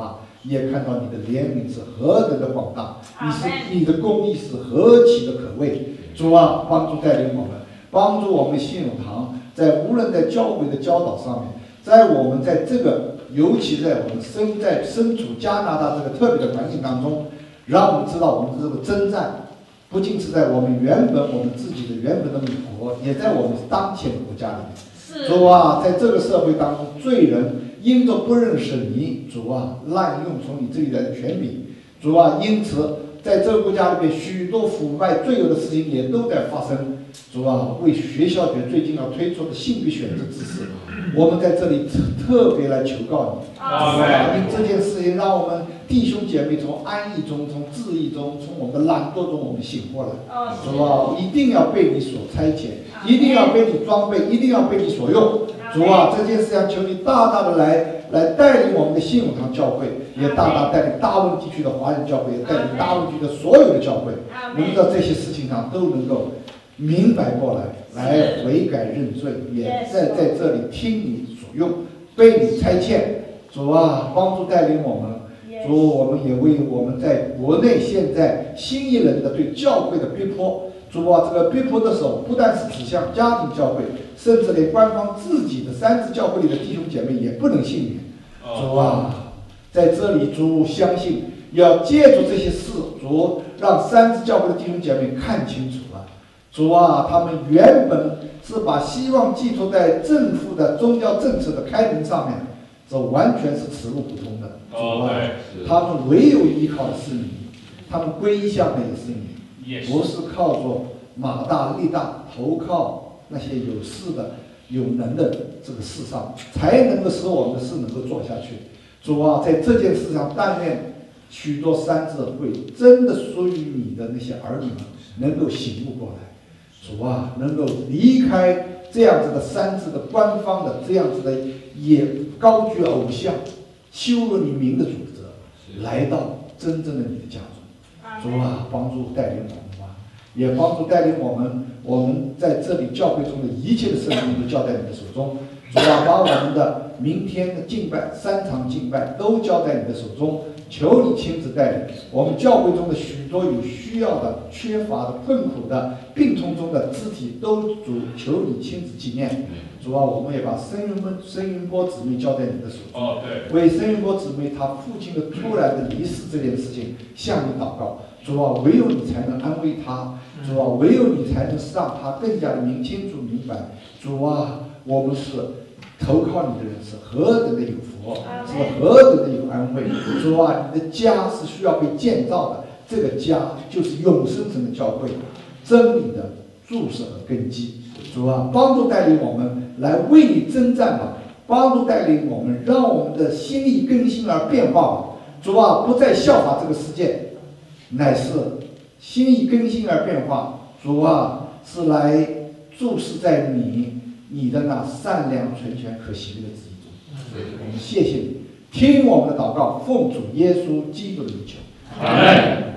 也看到你的怜悯是何等的广大，你的公义是何其的可畏。主啊，帮助带领我们，帮助我们信友堂，在无论在教会的教导上面，在我们在这个，尤其在我们身处加拿大这个特别的环境当中，让我们知道我们这个征战，不仅是在我们自己的原本的美国，也在我们当前的国家里面。主啊，在这个社会当中，罪人因着不认识你，主啊，滥用从你这里来的权柄，主啊，因此在这个国家里面，许多腐败罪恶的事情也都在发生。主啊，为学校局最近要推出的性别选择知识，我们在这里特别来求告你。主啊，因这件事情让我们弟兄姐妹从安逸中、从质疑中、从我们的懒惰中，我们醒过来。主啊，一定要被你所差遣，一定要被你装备，一定要被你所用。主啊，这件事情求你大大的来带领我们的信友堂教会，也大大带领大温地区的华人教会，也带领大温地区的所有的教会，能在这些事情上都能够明白过来，来悔改认罪，也在这里听你所用，被你差遣。主啊，帮助带领我们。主，我们也为我们在国内现在新一轮的对教会的逼迫，主啊，这个逼迫的手不但是指向家庭教会，甚至连官方自己的三支教会里的弟兄姐妹也不能幸免。主啊，在这里主相信要借助这些事，主让三支教会的弟兄姐妹看清楚了。主啊，他们原本是把希望寄托在政府的宗教政策的开明上面，这完全是此路不通的。主啊，他们唯有依靠的是你，他们归向的也是你，不是靠着马大力大，投靠那些有势的有能的这个事上，才能够使我们的事能够做下去。主啊，在这件事上，但愿许多三支会真的属于你的那些儿女们能够醒悟过来。主啊，能够离开这样子的三支的官方的这样子的也高举偶像、羞辱你名的主责，来到真正的你的家中。主啊，帮助带领我们吧，也帮助带领我们在这里教会中的一切的事情都交在你的手中。主啊，把我们的明天的敬拜3场敬拜都交在你的手中，求你亲自带领我们教会中的许多有需要的、缺乏的、困苦的、病痛中的肢体都主求你亲自纪念。主啊，我们也把申云波姊妹交在你的手中，为申云波姊妹她父亲的突然的离世这件事情向你祷告。主啊，唯有你才能安慰她，主啊，唯有你才能让她更加的清楚明白。主啊，我们是投靠你的人是何等的有福，是何等的有安慰。主啊，你的家是需要被建造的，这个家就是永生神的教会，真理的注释和根基。主啊，帮助带领我们来为你征战吧，帮助带领我们，让我们的心意更新而变化吧。主啊，不再效法这个世界，乃是心意更新而变化。主啊，是来注视在你的那善良、纯全、可行的旨意中。我们谢谢你，听我们的祷告，奉主耶稣基督的名求。阿们。